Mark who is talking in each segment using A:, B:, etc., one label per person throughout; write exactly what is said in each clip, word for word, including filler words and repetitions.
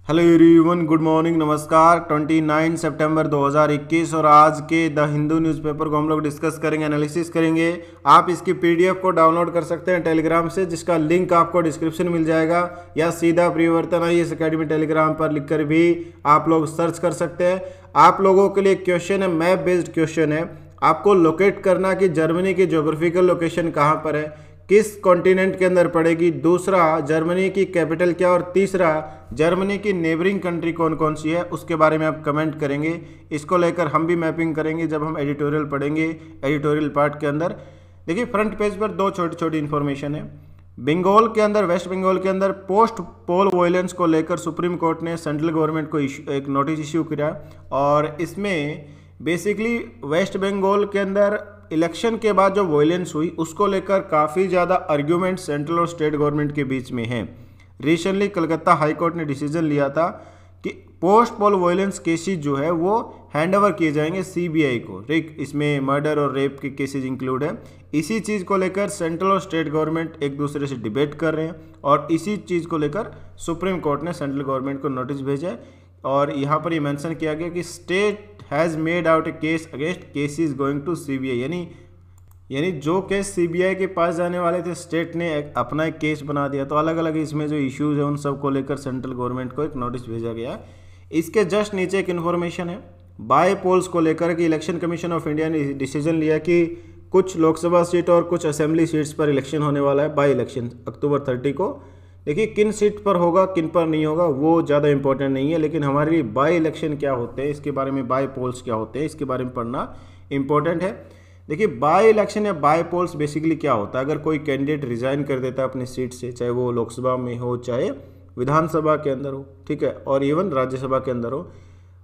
A: Hello everyone, good morning, नमस्कार। उनतीस सितंबर दो हज़ार इक्कीस और आज के द हिंदू न्यूज़पेपर को हम लोग डिस्कस करेंगे, एनालिसिस करेंगे। आप इसकी पीडीएफ को डाउनलोड कर सकते हैं टेलीग्राम से, जिसका लिंक आपको डिस्क्रिप्शन मिल जाएगा, या सीधा परिवर्तन आईएएस एकेडमी टेलीग्राम पर लिखकर भी आप लोग सर्च कर सकते हैं। आप लोगों के लिए क्वेश्चन है, मैप बेस्ड क्वेश्चन है। आपको लोकेट करना कि जर्मनी की ज्योग्राफिकल लोकेशन कहाँ पर है, किस कॉन्टिनेंट के अंदर पड़ेगी, दूसरा जर्मनी की कैपिटल क्या, और तीसरा जर्मनी की नेबरिंग कंट्री कौन कौन सी है, उसके बारे में आप कमेंट करेंगे। इसको लेकर हम भी मैपिंग करेंगे जब हम एडिटोरियल पढ़ेंगे। एडिटोरियल पार्ट के अंदर देखिए, फ्रंट पेज पर दो छोटी छोटी इन्फॉर्मेशन है। बंगाल के अंदर, वेस्ट बंगाल के अंदर पोस्ट पोल वायलेंस को लेकर सुप्रीम कोर्ट ने सेंट्रल गवर्नमेंट को एक नोटिस इश्यू किया, और इसमें बेसिकली वेस्ट बंगाल के अंदर इलेक्शन के बाद जो वायलेंस हुई उसको लेकर काफ़ी ज़्यादा आर्ग्यूमेंट सेंट्रल और स्टेट गवर्नमेंट के बीच में है। रिसेंटली कलकत्ता हाई कोर्ट ने डिसीजन लिया था कि पोस्ट पोल वायलेंस केसेस जो है वो हैंड ओवर किए जाएंगे सीबीआई को, ठीक। इसमें मर्डर और रेप के केसेस इंक्लूड है। इसी चीज़ को लेकर सेंट्रल और स्टेट गवर्नमेंट एक दूसरे से डिबेट कर रहे हैं, और इसी चीज़ को लेकर सुप्रीम कोर्ट ने सेंट्रल गवर्नमेंट को नोटिस भेजा है। और यहाँ पर ये मेंशन किया गया कि state has made out a case against cases going to CBI, यानी यानी जो केस सीबीआई के पास जाने वाले थे, स्टेट ने एक अपना एक केस बना दिया। तो अलग अलग इसमें जो इश्यूज है उन सब को लेकर सेंट्रल गवर्नमेंट को एक नोटिस भेजा गया। इसके जस्ट नीचे एक इन्फॉर्मेशन है बाय पोल्स को लेकर कि इलेक्शन कमीशन ऑफ इंडिया ने डिसीजन लिया कि कुछ लोकसभा सीट और कुछ असेंबली सीट्स पर इलेक्शन होने वाला है, बाई इलेक्शन अक्टूबर थर्टी को। देखिए, किन सीट पर होगा किन पर नहीं होगा वो ज़्यादा इंपॉर्टेंट नहीं है, लेकिन हमारे लिए बाई इलेक्शन क्या होते हैं इसके बारे में, बाय पोल्स क्या होते हैं इसके बारे में पढ़ना इंपॉर्टेंट है। देखिए, बाय इलेक्शन या बाय पोल्स बेसिकली क्या होता है। अगर कोई कैंडिडेट रिजाइन कर देता है अपनी सीट से, चाहे वो लोकसभा में हो चाहे विधानसभा के अंदर हो, ठीक है, और इवन राज्यसभा के अंदर हो,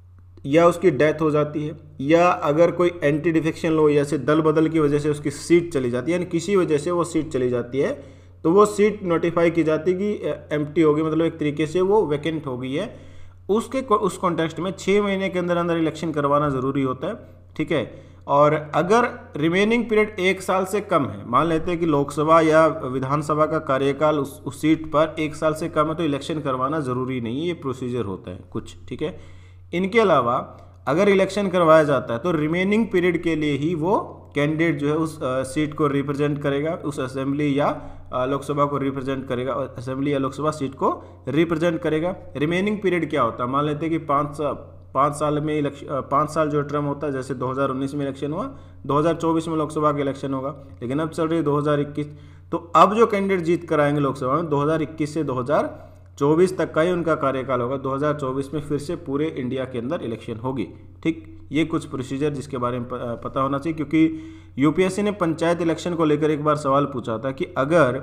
A: या उसकी डेथ हो जाती है, या अगर कोई एंटी डिफेक्शन लो या से दल बदल की वजह से उसकी सीट चली जाती है, यानी किसी वजह से वो सीट चली जाती है, तो वो सीट नोटिफाई की जाती है कि एम्प्टी होगी, मतलब एक तरीके से वो वैकेंट हो गई है। उसके उस कॉन्टेक्स्ट में छः महीने के अंदर अंदर इलेक्शन करवाना ज़रूरी होता है, ठीक है। और अगर रिमेनिंग पीरियड एक साल से कम है, मान लेते हैं कि लोकसभा या विधानसभा का कार्यकाल उस, उस सीट पर एक साल से कम है, तो इलेक्शन करवाना ज़रूरी नहीं है, ये प्रोसीजर होता है कुछ, ठीक है। इनके अलावा अगर इलेक्शन करवाया जाता है तो रिमेनिंग पीरियड के लिए ही वो कैंडिडेट जो है उस आ, सीट को रिप्रेजेंट करेगा, उस असेंबली या लोकसभा को रिप्रेजेंट करेगा, असेंबली या लोकसभा सीट को रिप्रेजेंट करेगा। रिमेनिंग पीरियड क्या होता है, मान लेते हैं कि पाँच पाँच साल में इलेक्शन, पाँच साल जो टर्म होता है, जैसे दो हज़ार उन्नीस में इलेक्शन हुआ, दो हज़ार चौबीस में लोकसभा का इलेक्शन होगा, लेकिन अब चल रही है दो हज़ार इक्कीस। तो अब जो कैंडिडेट जीत कर आएंगे लोकसभा में, दो हज़ार इक्कीस से दो हज़ार चौबीस तक का ही उनका कार्यकाल होगा। दो हज़ार चौबीस में फिर से पूरे इंडिया के अंदर इलेक्शन होगी, ठीक। ये कुछ प्रोसीजर जिसके बारे में पता होना चाहिए, क्योंकि यूपीएससी ने पंचायत इलेक्शन को लेकर एक बार सवाल पूछा था कि अगर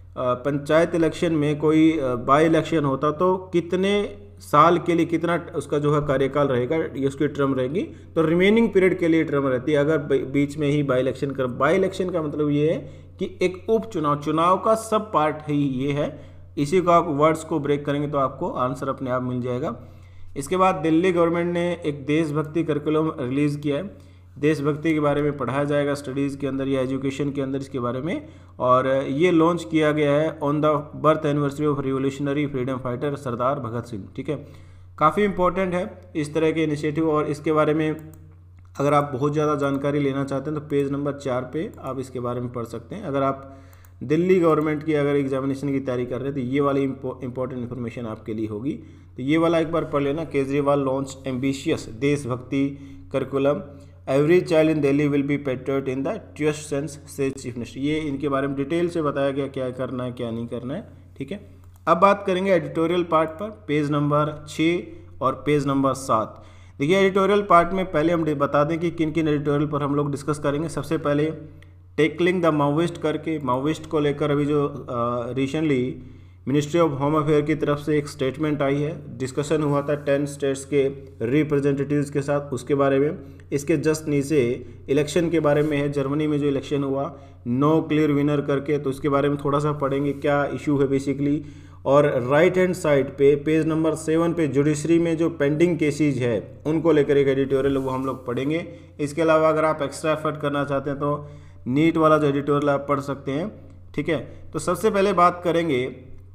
A: पंचायत इलेक्शन में कोई बाई इलेक्शन होता तो कितने साल के लिए, कितना उसका जो है कार्यकाल रहेगा, ये उसकी टर्म रहेगी। तो रिमेनिंग पीरियड के लिए टर्म रहती है अगर बीच में ही बाई इलेक्शन कर। बाई इलेक्शन का मतलब ये है कि एक उपचुनाव, चुनाव का सब पार्ट ही ये है। इसी को आप वर्ड्स को ब्रेक करेंगे तो आपको आंसर अपने आप मिल जाएगा। इसके बाद दिल्ली गवर्नमेंट ने एक देशभक्ति करिकुलम रिलीज़ किया है। देशभक्ति के बारे में पढ़ाया जाएगा स्टडीज़ के अंदर या एजुकेशन के अंदर इसके बारे में, और ये लॉन्च किया गया है on the birth anniversary of revolutionary freedom fighter Sardar Bhagat Singh, ठीक है। काफ़ी इंपॉर्टेंट है इस तरह के इनिशिएटिव, और इसके बारे में अगर आप बहुत ज़्यादा जानकारी लेना चाहते हैं तो पेज नंबर चार पे आप इसके बारे में पढ़ सकते हैं। अगर आप दिल्ली गवर्नमेंट की अगर एग्जामिनेशन की तैयारी कर रहे हैं तो ये वाली इंपॉर्टेंट इन्फॉर्मेशन आपके लिए होगी। तो ये वाला एक बार पढ़ लेना, Kejriwal launch ambitious Deshbhakti curriculum, every child in Delhi will be patriot in the truest sense से चीफ मिनिस्टर। ये इनके बारे में डिटेल से बताया गया क्या करना है क्या नहीं करना है, ठीक है। अब बात करेंगे एडिटोरियल पार्ट पर, पेज नंबर छः और पेज नंबर सात। देखिए, एडिटोरियल पार्ट में पहले हम बता दें कि किन किन एडिटोरियल पर हम लोग डिस्कस करेंगे। सबसे पहले टेकलिंग द माओइस्ट करके, माओइस्ट को लेकर अभी जो recently ministry of home affair की तरफ से एक स्टेटमेंट आई है, डिस्कशन हुआ था टेन स्टेट्स के रिप्रेजेंटेटिव्स के साथ, उसके बारे में। इसके जस्ट नीचे इलेक्शन के बारे में है, जर्मनी में जो इलेक्शन हुआ, नो क्लियर विनर करके, तो उसके बारे में थोड़ा सा पढ़ेंगे क्या इशू है बेसिकली। और राइट हैंड साइड पे पेज नंबर सेवन पे जुडिशरी में जो पेंडिंग केसेज है उनको लेकर एक एडिटोरियल वो हम लोग पढ़ेंगे। इसके अलावा अगर आप एक्स्ट्रा एफर्ट करना चाहते हैं तो नीट वाला जो एडिटोरियल आप पढ़ सकते हैं, ठीक है। तो सबसे पहले बात करेंगे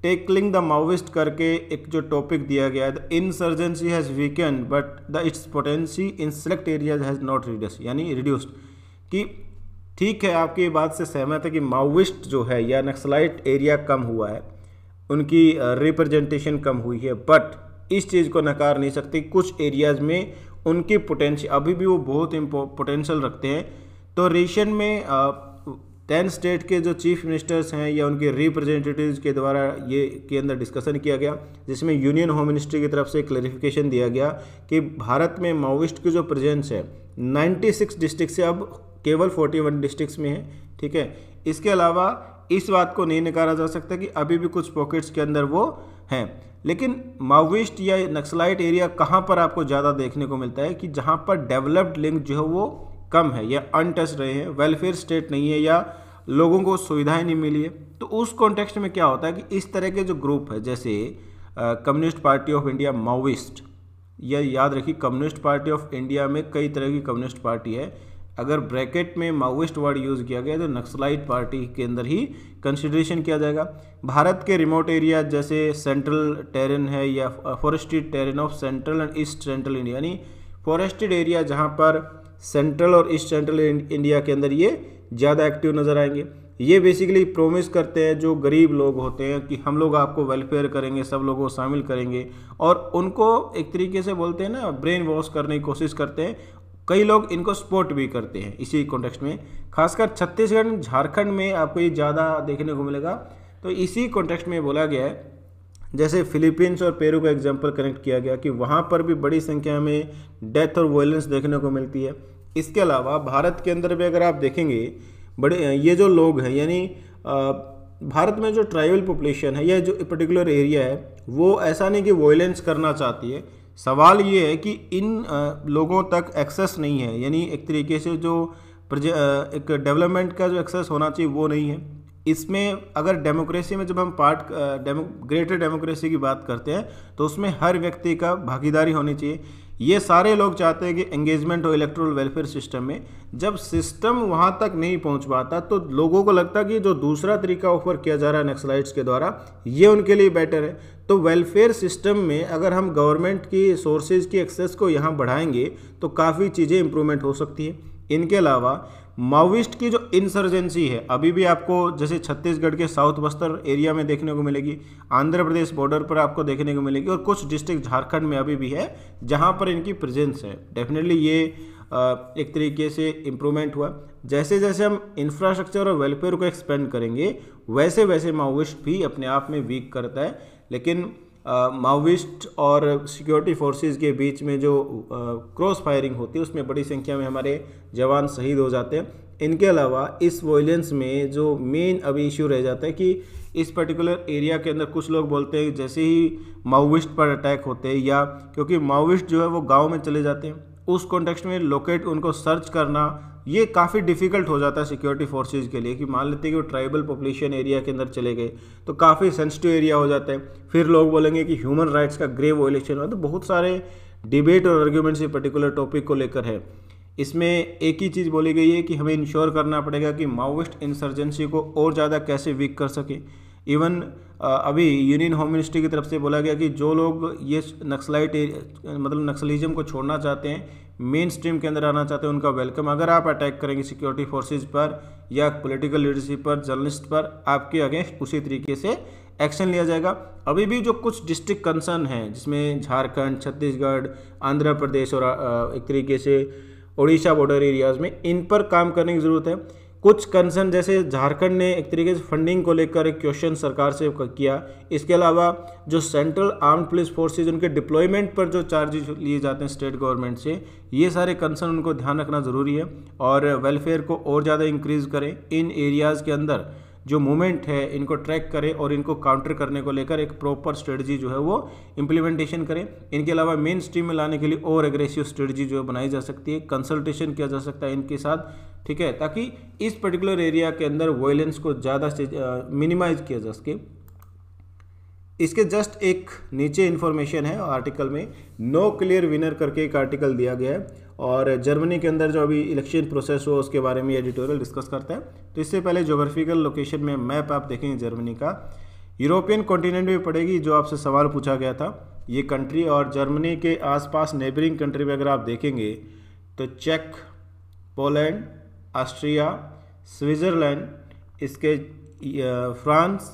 A: टेकलिंग द माओविस्ट करके एक जो टॉपिक दिया गया है, the insurgency has weakened but the its potency in select areas has not reduce, यानी रिड्यूस्ड, कि ठीक है आपकी बात से सहमत है कि माओविस्ट जो है या नक्सलाइट एरिया कम हुआ है, उनकी रिप्रेजेंटेशन कम हुई है, बट इस चीज़ को नकार नहीं सकते कुछ एरियाज में उनकी पोटेंशियल अभी भी वो बहुत पोटेंशियल रखते हैं। तो रीशन में टेन स्टेट के जो चीफ मिनिस्टर्स हैं या उनके रिप्रेजेंटेटिव्स के द्वारा ये के अंदर डिस्कशन किया गया, जिसमें यूनियन होम मिनिस्ट्री की तरफ से क्लैरिफिकेशन दिया गया कि भारत में माओविस्ट की जो प्रेजेंस है छियानवे डिस्ट्रिक्ट से अब केवल इकतालीस डिस्ट्रिक्ट्स में है। ठीक है, इसके अलावा इस बात को नहीं नकारा जा सकता कि अभी भी कुछ पॉकेट्स के अंदर वो हैं, लेकिन माओविस्ट या नक्सलाइट एरिया कहाँ पर आपको ज़्यादा देखने को मिलता है कि जहाँ पर डेवलप्ड लिंक जो है वो कम है या अनटच रहे हैं, वेलफेयर स्टेट नहीं है या लोगों को सुविधाएं नहीं मिली है। तो उस कॉन्टेक्स्ट में क्या होता है कि इस तरह के जो ग्रुप है, जैसे Communist Party of India Maoist, या याद रखिए कम्युनिस्ट पार्टी ऑफ इंडिया में कई तरह की कम्युनिस्ट पार्टी है, अगर ब्रैकेट में माओविस्ट वर्ड यूज़ किया गया तो नक्सलाइट पार्टी के अंदर ही कंसिडरेशन किया जाएगा। भारत के रिमोट एरिया जैसे सेंट्रल टेरेन है या forested terrain of central and east central India, यानी फॉरेस्टेड एरिया जहाँ पर सेंट्रल और ईस्ट सेंट्रल इंडिया के अंदर ये ज़्यादा एक्टिव नज़र आएंगे। ये बेसिकली प्रोमिस करते हैं जो गरीब लोग होते हैं कि हम लोग आपको वेलफेयर करेंगे, सब लोगों को शामिल करेंगे, और उनको एक तरीके से बोलते हैं ना ब्रेन वॉश करने की कोशिश करते हैं। कई लोग इनको सपोर्ट भी करते हैं इसी कॉन्टेक्स्ट में, खासकर छत्तीसगढ़ झारखंड में आपको ये ज़्यादा देखने को मिलेगा। तो इसी कॉन्टेक्स्ट में बोला गया है, जैसे फिलीपींस और पेरू का एग्जाम्पल कनेक्ट किया गया कि वहाँ पर भी बड़ी संख्या में डेथ और वायलेंस देखने को मिलती है। इसके अलावा भारत के अंदर भी अगर आप देखेंगे बड़े ये जो लोग हैं, यानी भारत में जो ट्राइबल पॉपुलेशन है या जो पर्टिकुलर एरिया है, वो ऐसा नहीं कि वायलेंस करना चाहती है, सवाल ये है कि इन लोगों तक एक्सेस नहीं है, यानी एक तरीके से जो एक डेवलपमेंट का जो एक्सेस होना चाहिए वो नहीं है। इसमें अगर डेमोक्रेसी में जब हम पार्ट डेमो ग्रेटर डेमोक्रेसी की बात करते हैं तो उसमें हर व्यक्ति का भागीदारी होनी चाहिए। ये सारे लोग चाहते हैं कि एंगेजमेंट हो इलेक्टोरल वेलफेयर सिस्टम में। जब सिस्टम वहाँ तक नहीं पहुँच पाता तो लोगों को लगता है कि जो दूसरा तरीका ऑफर किया जा रहा है नक्सलाइट्स के द्वारा ये उनके लिए बेटर है। तो वेलफेयर सिस्टम में अगर हम गवर्नमेंट की सोर्सेज की एक्सेस को यहाँ बढ़ाएंगे तो काफ़ी चीज़ें इंप्रूवमेंट हो सकती है। इनके अलावा माओविस्ट की जो इंसर्जेंसी है अभी भी आपको जैसे छत्तीसगढ़ के साउथ बस्तर एरिया में देखने को मिलेगी, आंध्र प्रदेश बॉर्डर पर आपको देखने को मिलेगी, और कुछ डिस्ट्रिक्ट झारखंड में अभी भी है जहां पर इनकी प्रेजेंस है। डेफिनेटली ये एक तरीके से इम्प्रूवमेंट हुआ। जैसे जैसे हम इंफ्रास्ट्रक्चर और वेलफेयर को एक्सपेंड करेंगे वैसे वैसे माओविस्ट भी अपने आप में वीक करता है, लेकिन माओविस्ट और सिक्योरिटी फोर्सेस के बीच में जो क्रॉस फायरिंग होती है उसमें बड़ी संख्या में हमारे जवान शहीद हो जाते हैं। इनके अलावा इस वायलेंस में जो मेन अभी इशू रह जाता है कि इस पर्टिकुलर एरिया के अंदर कुछ लोग बोलते हैं जैसे ही माओविस्ट पर अटैक होते हैं या क्योंकि माओविस्ट जो है वो गाँव में चले जाते हैं, उस कॉन्टेक्स्ट में लोकेट उनको सर्च करना ये काफ़ी डिफ़िकल्ट हो जाता है सिक्योरिटी फोर्सेज के लिए कि मान लेते हैं कि वो ट्राइबल पॉपुलेशन एरिया के अंदर चले गए तो काफ़ी सेंसिटिव एरिया हो जाता है। फिर लोग बोलेंगे कि ह्यूमन राइट्स का ग्रेव वायलेशन हुआ। तो बहुत सारे डिबेट और आर्ग्यूमेंट्स ये पर्टिकुलर टॉपिक को लेकर है। इसमें एक ही चीज़ बोली गई है कि हमें इंश्योर करना पड़ेगा कि माओविस्ट इंसर्जेंसी को और ज़्यादा कैसे वीक कर सके। इवन अभी यूनियन होम मिनिस्ट्री की तरफ से बोला गया कि जो लोग ये नक्सलाइट मतलब नक्सलिज्म को छोड़ना चाहते हैं, मेन स्ट्रीम के अंदर आना चाहते हैं, उनका वेलकम। अगर आप अटैक करेंगे सिक्योरिटी फोर्सेज पर या पॉलिटिकल लीडरशिप पर, जर्नलिस्ट पर, आपके अगेंस्ट उसी तरीके से एक्शन लिया जाएगा। अभी भी जो कुछ डिस्ट्रिक्ट कंसर्न हैं जिसमें झारखंड, छत्तीसगढ़, आंध्र प्रदेश और एक तरीके से उड़ीसा बॉर्डर एरियाज़ में, इन पर काम करने की ज़रूरत है। कुछ कंसर्न जैसे झारखंड ने एक तरीके से फंडिंग को लेकर एक क्वेश्चन सरकार से किया। इसके अलावा जो सेंट्रल आर्म्ड पुलिस फोर्सेज उनके डिप्लॉयमेंट पर जो चार्जेस लिए जाते हैं स्टेट गवर्नमेंट से, ये सारे कंसर्न उनको ध्यान रखना ज़रूरी है और वेलफेयर को और ज़्यादा इंक्रीज़ करें। इन एरियाज़ के अंदर जो मूवमेंट है इनको ट्रैक करें और इनको काउंटर करने को लेकर एक प्रॉपर स्ट्रेटजी जो है वो इम्प्लीमेंटेशन करें। इनके अलावा मेन स्ट्रीम में लाने के लिए और एग्रेसिव स्ट्रेटजी जो है बनाई जा सकती है, कंसल्टेशन किया जा सकता है इनके साथ, ठीक है, ताकि इस पर्टिकुलर एरिया के अंदर वायलेंस को ज़्यादा से मिनिमाइज किया जा सके। इसके जस्ट एक नीचे इन्फॉर्मेशन है आर्टिकल में, नो क्लियर विनर करके एक आर्टिकल दिया गया है और जर्मनी के अंदर जो अभी इलेक्शन प्रोसेस हो उसके बारे में एडिटोरियल डिस्कस करता है। तो इससे पहले ज्योग्राफिकल लोकेशन में मैप आप देखेंगे जर्मनी का, यूरोपियन कॉन्टिनेंट भी पड़ेगी, जो आपसे सवाल पूछा गया था ये कंट्री। और जर्मनी के आसपास नेबरिंग कंट्री में अगर आप देखेंगे तो चेक, पोलैंड, ऑस्ट्रिया, स्विट्ज़रलैंड, इसके फ्रांस,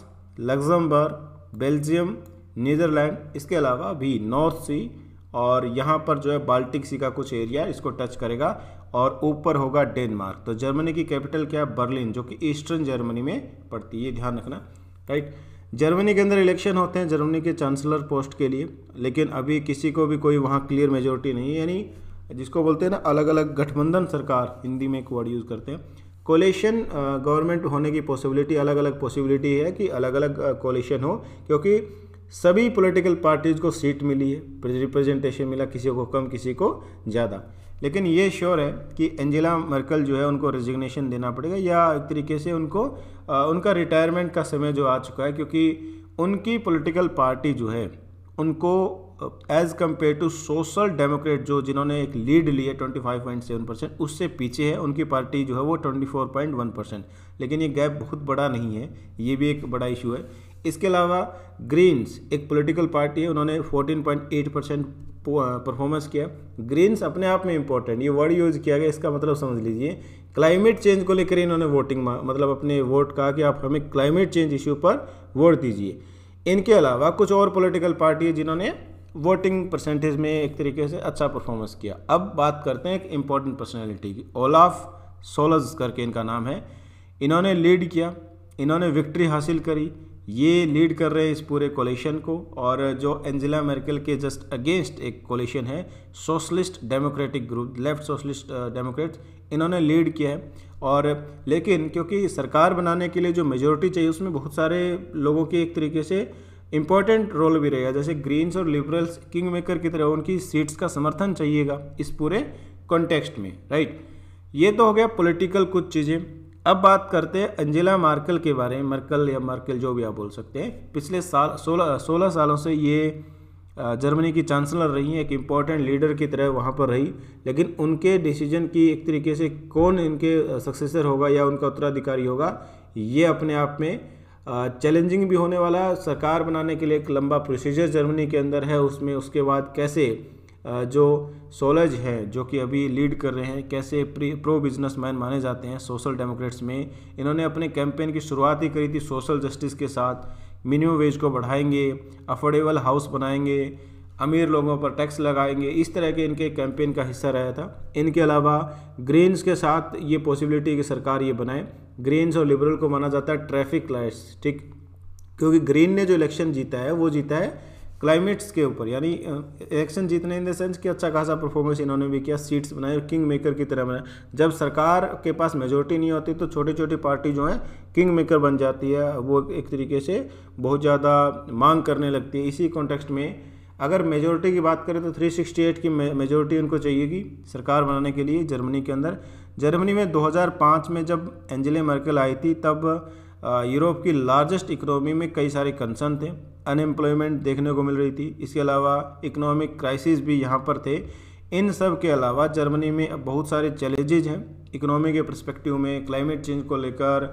A: लग्जमबर्ग, बेल्जियम, नीदरलैंड, इसके अलावा भी नॉर्थ सी और यहाँ पर जो है बाल्टिक सी का कुछ एरिया इसको टच करेगा और ऊपर होगा डेनमार्क। तो जर्मनी की कैपिटल क्या है? बर्लिन, जो कि ईस्टर्न जर्मनी में पड़ती है, ध्यान रखना, राइट। जर्मनी के अंदर इलेक्शन होते हैं जर्मनी के चांसलर पोस्ट के लिए, लेकिन अभी किसी को भी कोई वहाँ क्लियर मेजोरिटी नहीं है, यानी जिसको बोलते हैं ना अलग अलग गठबंधन सरकार, हिंदी में एक वर्ड यूज़ करते हैं। कोलिशन गवर्नमेंट होने की पॉसिबिलिटी, अलग अलग पॉसिबिलिटी है कि अलग अलग कोलिशन हो, क्योंकि सभी पॉलिटिकल पार्टीज को सीट मिली है, रिप्रेजेंटेशन मिला, किसी को कम किसी को ज़्यादा। लेकिन ये श्योर है कि एंजेला मर्केल जो है उनको रेजिग्नेशन देना पड़ेगा, या एक तरीके से उनको आ, उनका रिटायरमेंट का समय जो आ चुका है, क्योंकि उनकी पॉलिटिकल पार्टी जो है उनको as compare to social democrat जो जिन्होंने एक लीड ली है twenty five point seven percent, उससे पीछे है उनकी पार्टी जो है वो twenty four point one percent. लेकिन ये गैप बहुत बड़ा नहीं है, ये भी एक बड़ा इशू है। इसके अलावा ग्रीन्स एक पॉलिटिकल पार्टी है, उन्होंने fourteen point eight percent performance किया। ग्रीन्स अपने आप में इंपॉर्टेंट, ये वर्ड यूज़ किया गया, इसका मतलब समझ लीजिए क्लाइमेट चेंज को लेकर इन्होंने वोटिंग मतलब अपने वोट कहा कि आप हमें क्लाइमेट चेंज इशू पर वोट दीजिए। इनके अलावा कुछ और पॉलिटिकल पार्टी है जिन्होंने वोटिंग परसेंटेज में एक तरीके से अच्छा परफॉर्मेंस किया। अब बात करते हैं एक इम्पॉर्टेंट पर्सनैलिटी की, ओलाफ सोल्ज करके इनका नाम है। इन्होंने लीड किया, इन्होंने विक्ट्री हासिल करी, ये लीड कर रहे हैं इस पूरे कोलिशन को। और जो एंजेला मर्केल के जस्ट अगेंस्ट एक कोलिशन है socialist democratic group, left socialist democrats, इन्होंने लीड किया है। और लेकिन क्योंकि सरकार बनाने के लिए जो मेजोरिटी चाहिए उसमें बहुत सारे लोगों की एक तरीके से इंपॉर्टेंट रोल भी रहेगा, जैसे ग्रीन्स और लिबरल्स किंग मेकर की तरह उनकी सीट्स का समर्थन चाहिएगा इस पूरे कॉन्टेक्स्ट में, राइट। ये तो हो गया पॉलिटिकल कुछ चीज़ें। अब बात करते हैं एंजेला मर्केल के बारे में, मर्केल या मर्केल जो भी आप बोल सकते हैं। पिछले साल सोलह सोलह सालों से ये जर्मनी की चांसलर रही हैं, एक इम्पॉर्टेंट लीडर की तरह वहाँ पर रही। लेकिन उनके डिसीजन की एक तरीके से कौन इनके सक्सेसर होगा या उनका उत्तराधिकारी होगा, ये अपने आप में चैलेंजिंग भी होने वाला है। सरकार बनाने के लिए एक लंबा प्रोसीजर जर्मनी के अंदर है, उसमें उसके बाद कैसे जो सोलज हैं जो कि अभी लीड कर रहे हैं, कैसे प्रो बिजनेसमैन माने जाते हैं सोशल डेमोक्रेट्स में, इन्होंने अपने कैंपेन की शुरुआत ही करी थी सोशल जस्टिस के साथ। मिनिमम वेज को बढ़ाएंगे, अफोर्डेबल हाउस बनाएंगे, अमीर लोगों पर टैक्स लगाएंगे, इस तरह के इनके कैंपेन का हिस्सा रहा था। इनके अलावा ग्रीन्स के साथ ये पॉसिबिलिटी कि सरकार ये बनाए। ग्रीन्स और लिबरल को माना जाता है ट्रैफिक लाइट्स, ठीक, क्योंकि ग्रीन ने जो इलेक्शन जीता है वो जीता है क्लाइमेट्स के ऊपर, यानी इलेक्शन जीतने इन द सेंस कि अच्छा खासा परफॉर्मेंस इन्होंने भी किया, सीट्स बनाए, किंग मेकर की तरह बनाए। जब सरकार के पास मेजोरिटी नहीं होती तो छोटी छोटी पार्टी जो है किंग मेकर बन जाती है, वो एक तरीके से बहुत ज़्यादा मांग करने लगती है। इसी कॉन्टेक्स्ट में अगर मेजोरिटी की बात करें तो थ्री सिक्सटी एट की मेजोरिटी उनको चाहिएगी सरकार बनाने के लिए जर्मनी के अंदर। जर्मनी में दो हज़ार पाँच में जब एंजेला मर्केल आई थी तब यूरोप की लार्जेस्ट इकोनॉमी में कई सारे कंसर्न थे, अनएम्प्लॉयमेंट देखने को मिल रही थी, इसके अलावा इकोनॉमिक क्राइसिस भी यहाँ पर थे। इन सब के अलावा जर्मनी में अब बहुत सारे चैलेंजेज हैं इकोनॉमी के पर्सपेक्टिव में, क्लाइमेट चेंज को लेकर,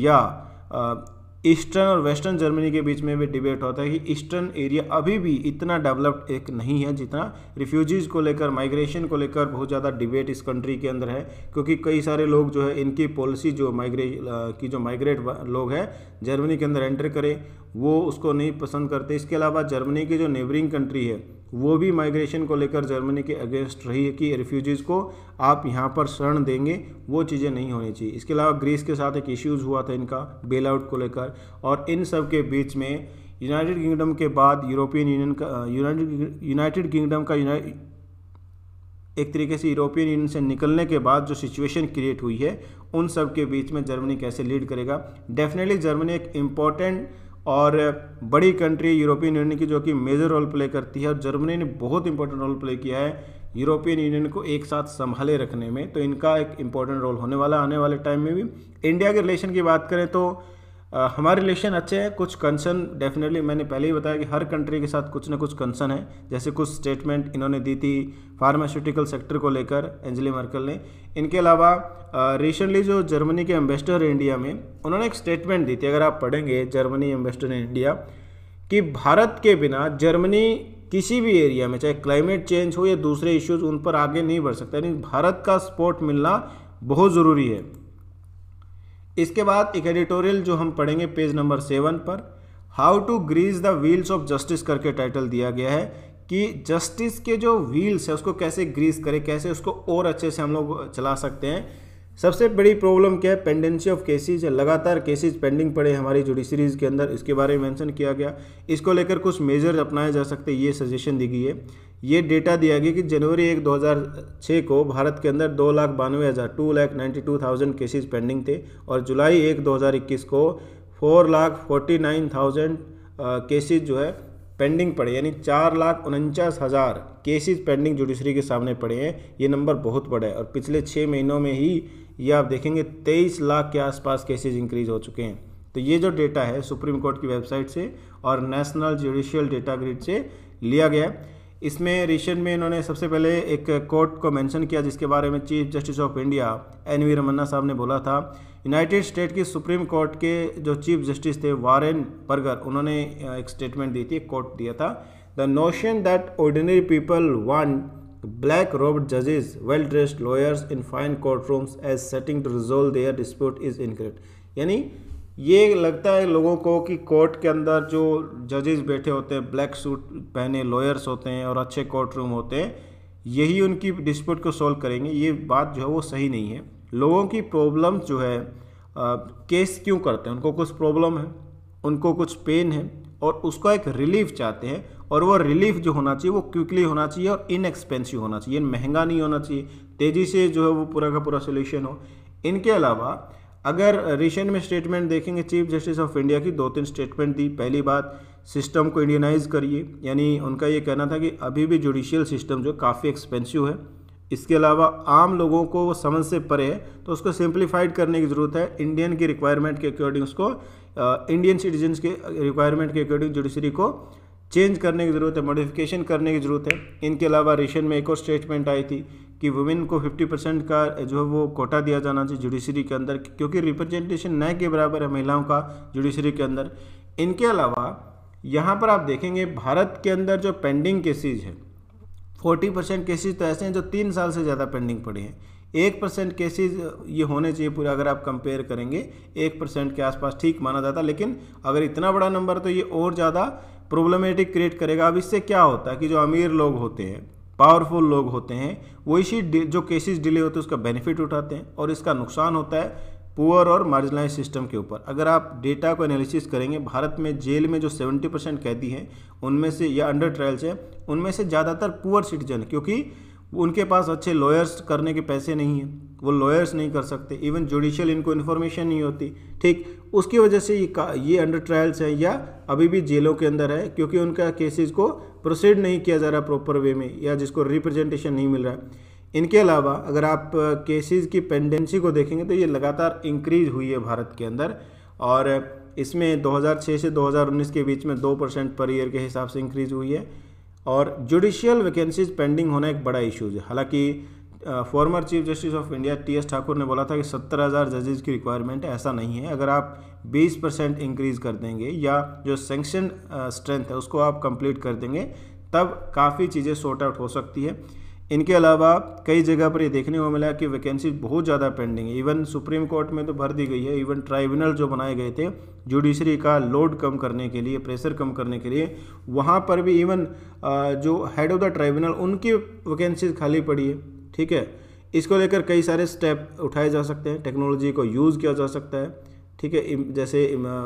A: या ईस्टर्न और वेस्टर्न जर्मनी के बीच में भी डिबेट होता है कि ईस्टर्न एरिया अभी भी इतना डेवलप्ड एक नहीं है जितना रिफ्यूजीज़ को लेकर, माइग्रेशन को लेकर बहुत ज़्यादा डिबेट इस कंट्री के अंदर है। क्योंकि कई सारे लोग जो है इनकी पॉलिसी जो माइग्रे की जो माइग्रेट लोग हैं जर्मनी के अंदर एंटर करें वो उसको नहीं पसंद करते। इसके अलावा जर्मनी की जो नेबरिंग कंट्री है वो भी माइग्रेशन को लेकर जर्मनी के अगेंस्ट रही है कि रिफ्यूजीज़ को आप यहाँ पर शरण देंगे, वो चीज़ें नहीं होनी चाहिए। इसके अलावा ग्रीस के साथ एक इश्यूज़ हुआ था इनका बेल आउट को लेकर, और इन सब के बीच में यूनाइटेड किंगडम के बाद यूरोपियन यूनियन का यूनाइटेड यूनाइटेड किंगडम का एक तरीके से यूरोपियन यूनियन से निकलने के बाद जो सिचुएशन क्रिएट हुई है उन सब के बीच में जर्मनी कैसे लीड करेगा। डेफिनेटली जर्मनी एक इम्पॉर्टेंट और बड़ी कंट्री यूरोपियन यूनियन की जो कि मेजर रोल प्ले करती है, और जर्मनी ने बहुत इंपॉर्टेंट रोल प्ले किया है यूरोपियन यूनियन को एक साथ संभाले रखने में, तो इनका एक इम्पॉर्टेंट रोल होने वाला आने वाले टाइम में भी। इंडिया के रिलेशन की बात करें तो आ, हमारे रिलेशन अच्छे हैं, कुछ कंसर्न डेफिनेटली मैंने पहले ही बताया कि हर कंट्री के साथ कुछ ना कुछ कंसर्न है। जैसे कुछ स्टेटमेंट इन्होंने दी थी फार्मास्यूटिकल सेक्टर को लेकर एंजेला मर्केल ने। इनके अलावा रिसेंटली जो जर्मनी के एम्बेसडर है इंडिया में, उन्होंने एक स्टेटमेंट दी थी, अगर आप पढ़ेंगे जर्मनी एम्बेसडर इन इंडिया, कि भारत के बिना जर्मनी किसी भी एरिया में, चाहे क्लाइमेट चेंज हो या दूसरे इश्यूज, उन पर आगे नहीं बढ़ सकता। यानी भारत का सपोर्ट मिलना बहुत ज़रूरी है। इसके बाद एक एडिटोरियल जो हम पढ़ेंगे पेज नंबर सेवन पर, how to grease the wheels of justice करके टाइटल दिया गया है कि जस्टिस के जो व्हील्स है उसको कैसे ग्रीस करें, कैसे उसको और अच्छे से हम लोग चला सकते हैं। सबसे बड़ी प्रॉब्लम क्या है, पेंडेंसी ऑफ केसेज है, लगातार केसेज पेंडिंग पड़े हमारी जुडिशरीज के अंदर, इसके बारे में मेंशन किया गया। इसको लेकर कुछ मेजर अपनाए जा सकते हैं, ये सजेशन दी गई है। ये डेटा दिया गया कि जनवरी एक दो हज़ार छः को भारत के अंदर दो लाख बानवे हज़ार two lakh ninety two thousand cases pending थे, और जुलाई एक दो हज़ार इक्कीस को four lakh forty nine thousand cases जो है पेंडिंग पड़े, यानी चार लाख उनचास हज़ार केसेज पेंडिंग जुडिशरी के सामने पड़े हैं। ये नंबर बहुत बड़ा है, और पिछले छः महीनों में ही ये आप देखेंगे तेईस लाख के आसपास केसेज इंक्रीज हो चुके हैं। तो ये जो डेटा है सुप्रीम कोर्ट की वेबसाइट से और नेशनल जुडिशियल डेटा ग्रिड से लिया गया। इसमें रिसेंट में इन्होंने सबसे पहले एक कोर्ट को मेंशन किया जिसके बारे में Chief justice of India N V Ramanna साहब ने बोला था। यूनाइटेड स्टेट की सुप्रीम कोर्ट के जो चीफ जस्टिस थे वारेन बर्गर, उन्होंने एक स्टेटमेंट दी थी, एक कोट दिया था, the notion that ordinary people want black robed judges, well dressed lawyers in fine courtrooms as setting to resolve their dispute is incorrect। यानी ये लगता है लोगों को कि कोर्ट के अंदर जो जजेस बैठे होते हैं, ब्लैक सूट पहने लॉयर्स होते हैं और अच्छे कोर्ट रूम होते हैं, यही उनकी डिस्प्यूट को सॉल्व करेंगे। ये बात जो है वो सही नहीं है। लोगों की प्रॉब्लम्स जो है आ, केस क्यों करते हैं, उनको कुछ प्रॉब्लम है, उनको कुछ पेन है और उसका एक रिलीफ चाहते हैं, और वो रिलीफ जो होना चाहिए वो क्विकली होना चाहिए और इनएक्सपेंसिव होना चाहिए, महंगा नहीं होना चाहिए, तेज़ी से जो है वो पूरा का पूरा सोल्यूशन हो। इनके अलावा अगर रिसेंट में स्टेटमेंट देखेंगे चीफ जस्टिस ऑफ इंडिया की, दो तीन स्टेटमेंट दी। पहली बात, सिस्टम को इंडियनाइज करिए, यानी उनका ये कहना था कि अभी भी जुडिशियल सिस्टम जो काफ़ी एक्सपेंसिव है। इसके अलावा आम लोगों को वो समझ से परे है, तो उसको सिंप्लीफाइड करने की ज़रूरत है। इंडियन की रिक्वायरमेंट के अकॉर्डिंग उसको इंडियन सिटीजन्स के रिक्वायरमेंट के अकॉर्डिंग जुडिशरी को चेंज करने की ज़रूरत है, मॉडिफिकेशन करने की ज़रूरत है। इनके अलावा रिसेंट में एक और स्टेटमेंट आई थी कि वुमेन को फिफ्टी परसेंट का जो है वो कोटा दिया जाना चाहिए जुडिशरी के अंदर, क्योंकि रिप्रेजेंटेशन न के बराबर है महिलाओं का जुडिशरी के अंदर। इनके अलावा यहाँ पर आप देखेंगे भारत के अंदर जो पेंडिंग केसेज है, फोर्टी परसेंट केसेज तो ऐसे हैं जो तीन साल से ज़्यादा पेंडिंग पड़े हैं। एक परसेंट केसेज ये होने चाहिए पूरा, अगर आप कंपेयर करेंगे एक परसेंट के आसपास ठीक माना जाता, लेकिन अगर इतना बड़ा नंबर तो ये और ज़्यादा प्रॉब्लमेटिक क्रिएट करेगा। अब इससे क्या होता है कि जो अमीर लोग होते हैं, पावरफुल लोग होते हैं, वो इसी जो केसेस डिले होते हैं उसका बेनिफिट उठाते हैं, और इसका नुकसान होता है पुअर और मार्जिनलाइज सिस्टम के ऊपर। अगर आप डेटा को एनालिसिस करेंगे, भारत में जेल में जो सेवेंटी परसेंट कैदी हैं उनमें से, या अंडर ट्रायल्स हैं, उनमें से ज़्यादातर पुअर सिटीजन, क्योंकि उनके पास अच्छे लॉयर्स करने के पैसे नहीं हैं, वो लॉयर्स नहीं कर सकते, इवन जुडिशियल इनको इन्फॉर्मेशन नहीं होती, ठीक, उसकी वजह से ये ये अंडर ट्रायल्स हैं या अभी भी जेलों के अंदर है, क्योंकि उनका केसेस को प्रोसीड नहीं किया जा रहा प्रॉपर वे में, या जिसको रिप्रेजेंटेशन नहीं मिल रहा है। इनके अलावा अगर आप केसेस की पेंडेंसी को देखेंगे तो ये लगातार इंक्रीज हुई है भारत के अंदर, और इसमें दो हज़ार छह से दो हज़ार उन्नीस के बीच में दो परसेंट पर ईयर के हिसाब से इंक्रीज हुई है। और जुडिशियल वैकेंसीज पेंडिंग होना एक बड़ा इशूज़ है। हालांकि former chief justice of India T S Thakur ने बोला था कि सत्तर हज़ार जजेस की रिक्वायरमेंट है, ऐसा नहीं है। अगर आप बीस परसेंट इंक्रीज़ कर देंगे या जो सेंक्शन स्ट्रेंथ है उसको आप कंप्लीट कर देंगे, तब काफ़ी चीज़ें सॉर्ट आउट हो सकती है। इनके अलावा कई जगह पर ये देखने को मिला कि वैकेंसी बहुत ज़्यादा पेंडिंग है, इवन सुप्रीम कोर्ट में तो भर दी गई है। इवन ट्राइब्यूनल जो बनाए गए थे जुडिशरी का लोड कम करने के लिए, प्रेशर कम करने के लिए, वहाँ पर भी इवन जो हेड ऑफ द ट्राइब्यूनल उनकी वैकेंसीज खाली पड़ी है, ठीक है। इसको लेकर कई सारे स्टेप उठाए जा सकते हैं, टेक्नोलॉजी को यूज़ किया जा सकता है, ठीक है। जैसे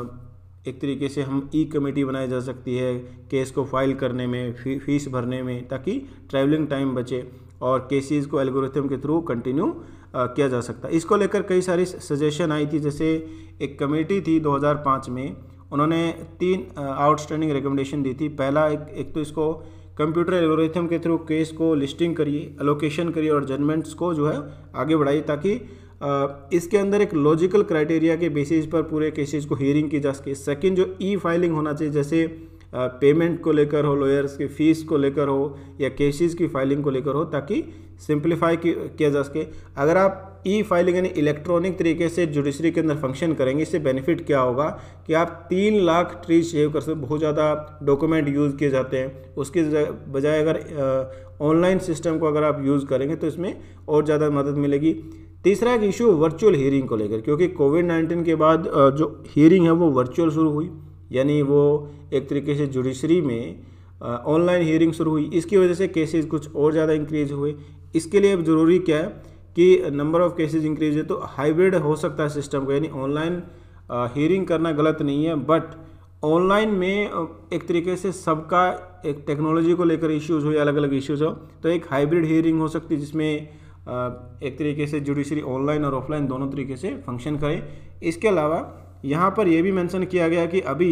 A: एक तरीके से हम ई कमेटी बनाई जा सकती है केस को फाइल करने में, फी, फीस भरने में, ताकि ट्रैवलिंग टाइम बचे और केसेस को एल्गोरिथम के थ्रू कंटिन्यू किया जा सकता है। इसको लेकर कई सारी सजेशन आई थी, जैसे एक कमेटी थी दो हज़ार पाँच में, उन्होंने तीन आउटस्टैंडिंग रिकमेंडेशन दी थी। पहला एक, एक तो इसको कंप्यूटर एल्गोरिथम के थ्रू केस को लिस्टिंग करिए, एलोकेशन करिए और जजमेंट्स को जो है आगे बढ़ाइए, ताकि इसके अंदर एक लॉजिकल क्राइटेरिया के बेसिस पर पूरे केसेस को हियरिंग की जा सके। सेकंड, जो ई फाइलिंग होना चाहिए, जैसे पेमेंट को लेकर हो, लॉयर्स की फीस को लेकर हो या केसेस की फाइलिंग को लेकर हो, ताकि सिंप्लीफाई किया जा सके। अगर आप ई फाइलिंग यानी इलेक्ट्रॉनिक तरीके से जुडिशरी के अंदर फंक्शन करेंगे, इससे बेनिफिट क्या होगा कि आप तीन लाख ट्री सेव कर सकते। बहुत ज़्यादा डॉक्यूमेंट यूज़ किए जाते हैं, उसके बजाय अगर ऑनलाइन सिस्टम को अगर आप यूज़ करेंगे तो इसमें और ज़्यादा मदद मिलेगी। तीसरा एक इशू वर्चुअल हियरिंग को लेकर, क्योंकि कोविड नाइन्टीन के बाद जो हियरिंग है वो वर्चुअल शुरू हुई, यानी वो एक तरीके से जुडिशरी में ऑनलाइन हियरिंग शुरू हुई। इसकी वजह से केसेस कुछ और ज़्यादा इंक्रीज हुए। इसके लिए अब ज़रूरी क्या है कि नंबर ऑफ़ केसेस इंक्रीज है तो हाइब्रिड हो सकता है सिस्टम को, यानी ऑनलाइन हियरिंग करना गलत नहीं है, बट ऑनलाइन में एक तरीके से सबका एक टेक्नोलॉजी को लेकर इश्यूज़ हो या अलग अलग इश्यूज़ हो, तो एक हाइब्रिड हियरिंग हो सकती है जिसमें एक तरीके से जुडिशरी ऑनलाइन और ऑफलाइन दोनों तरीके से फंक्शन करे। इसके अलावा यहाँ पर यह भी मेंशन किया गया कि अभी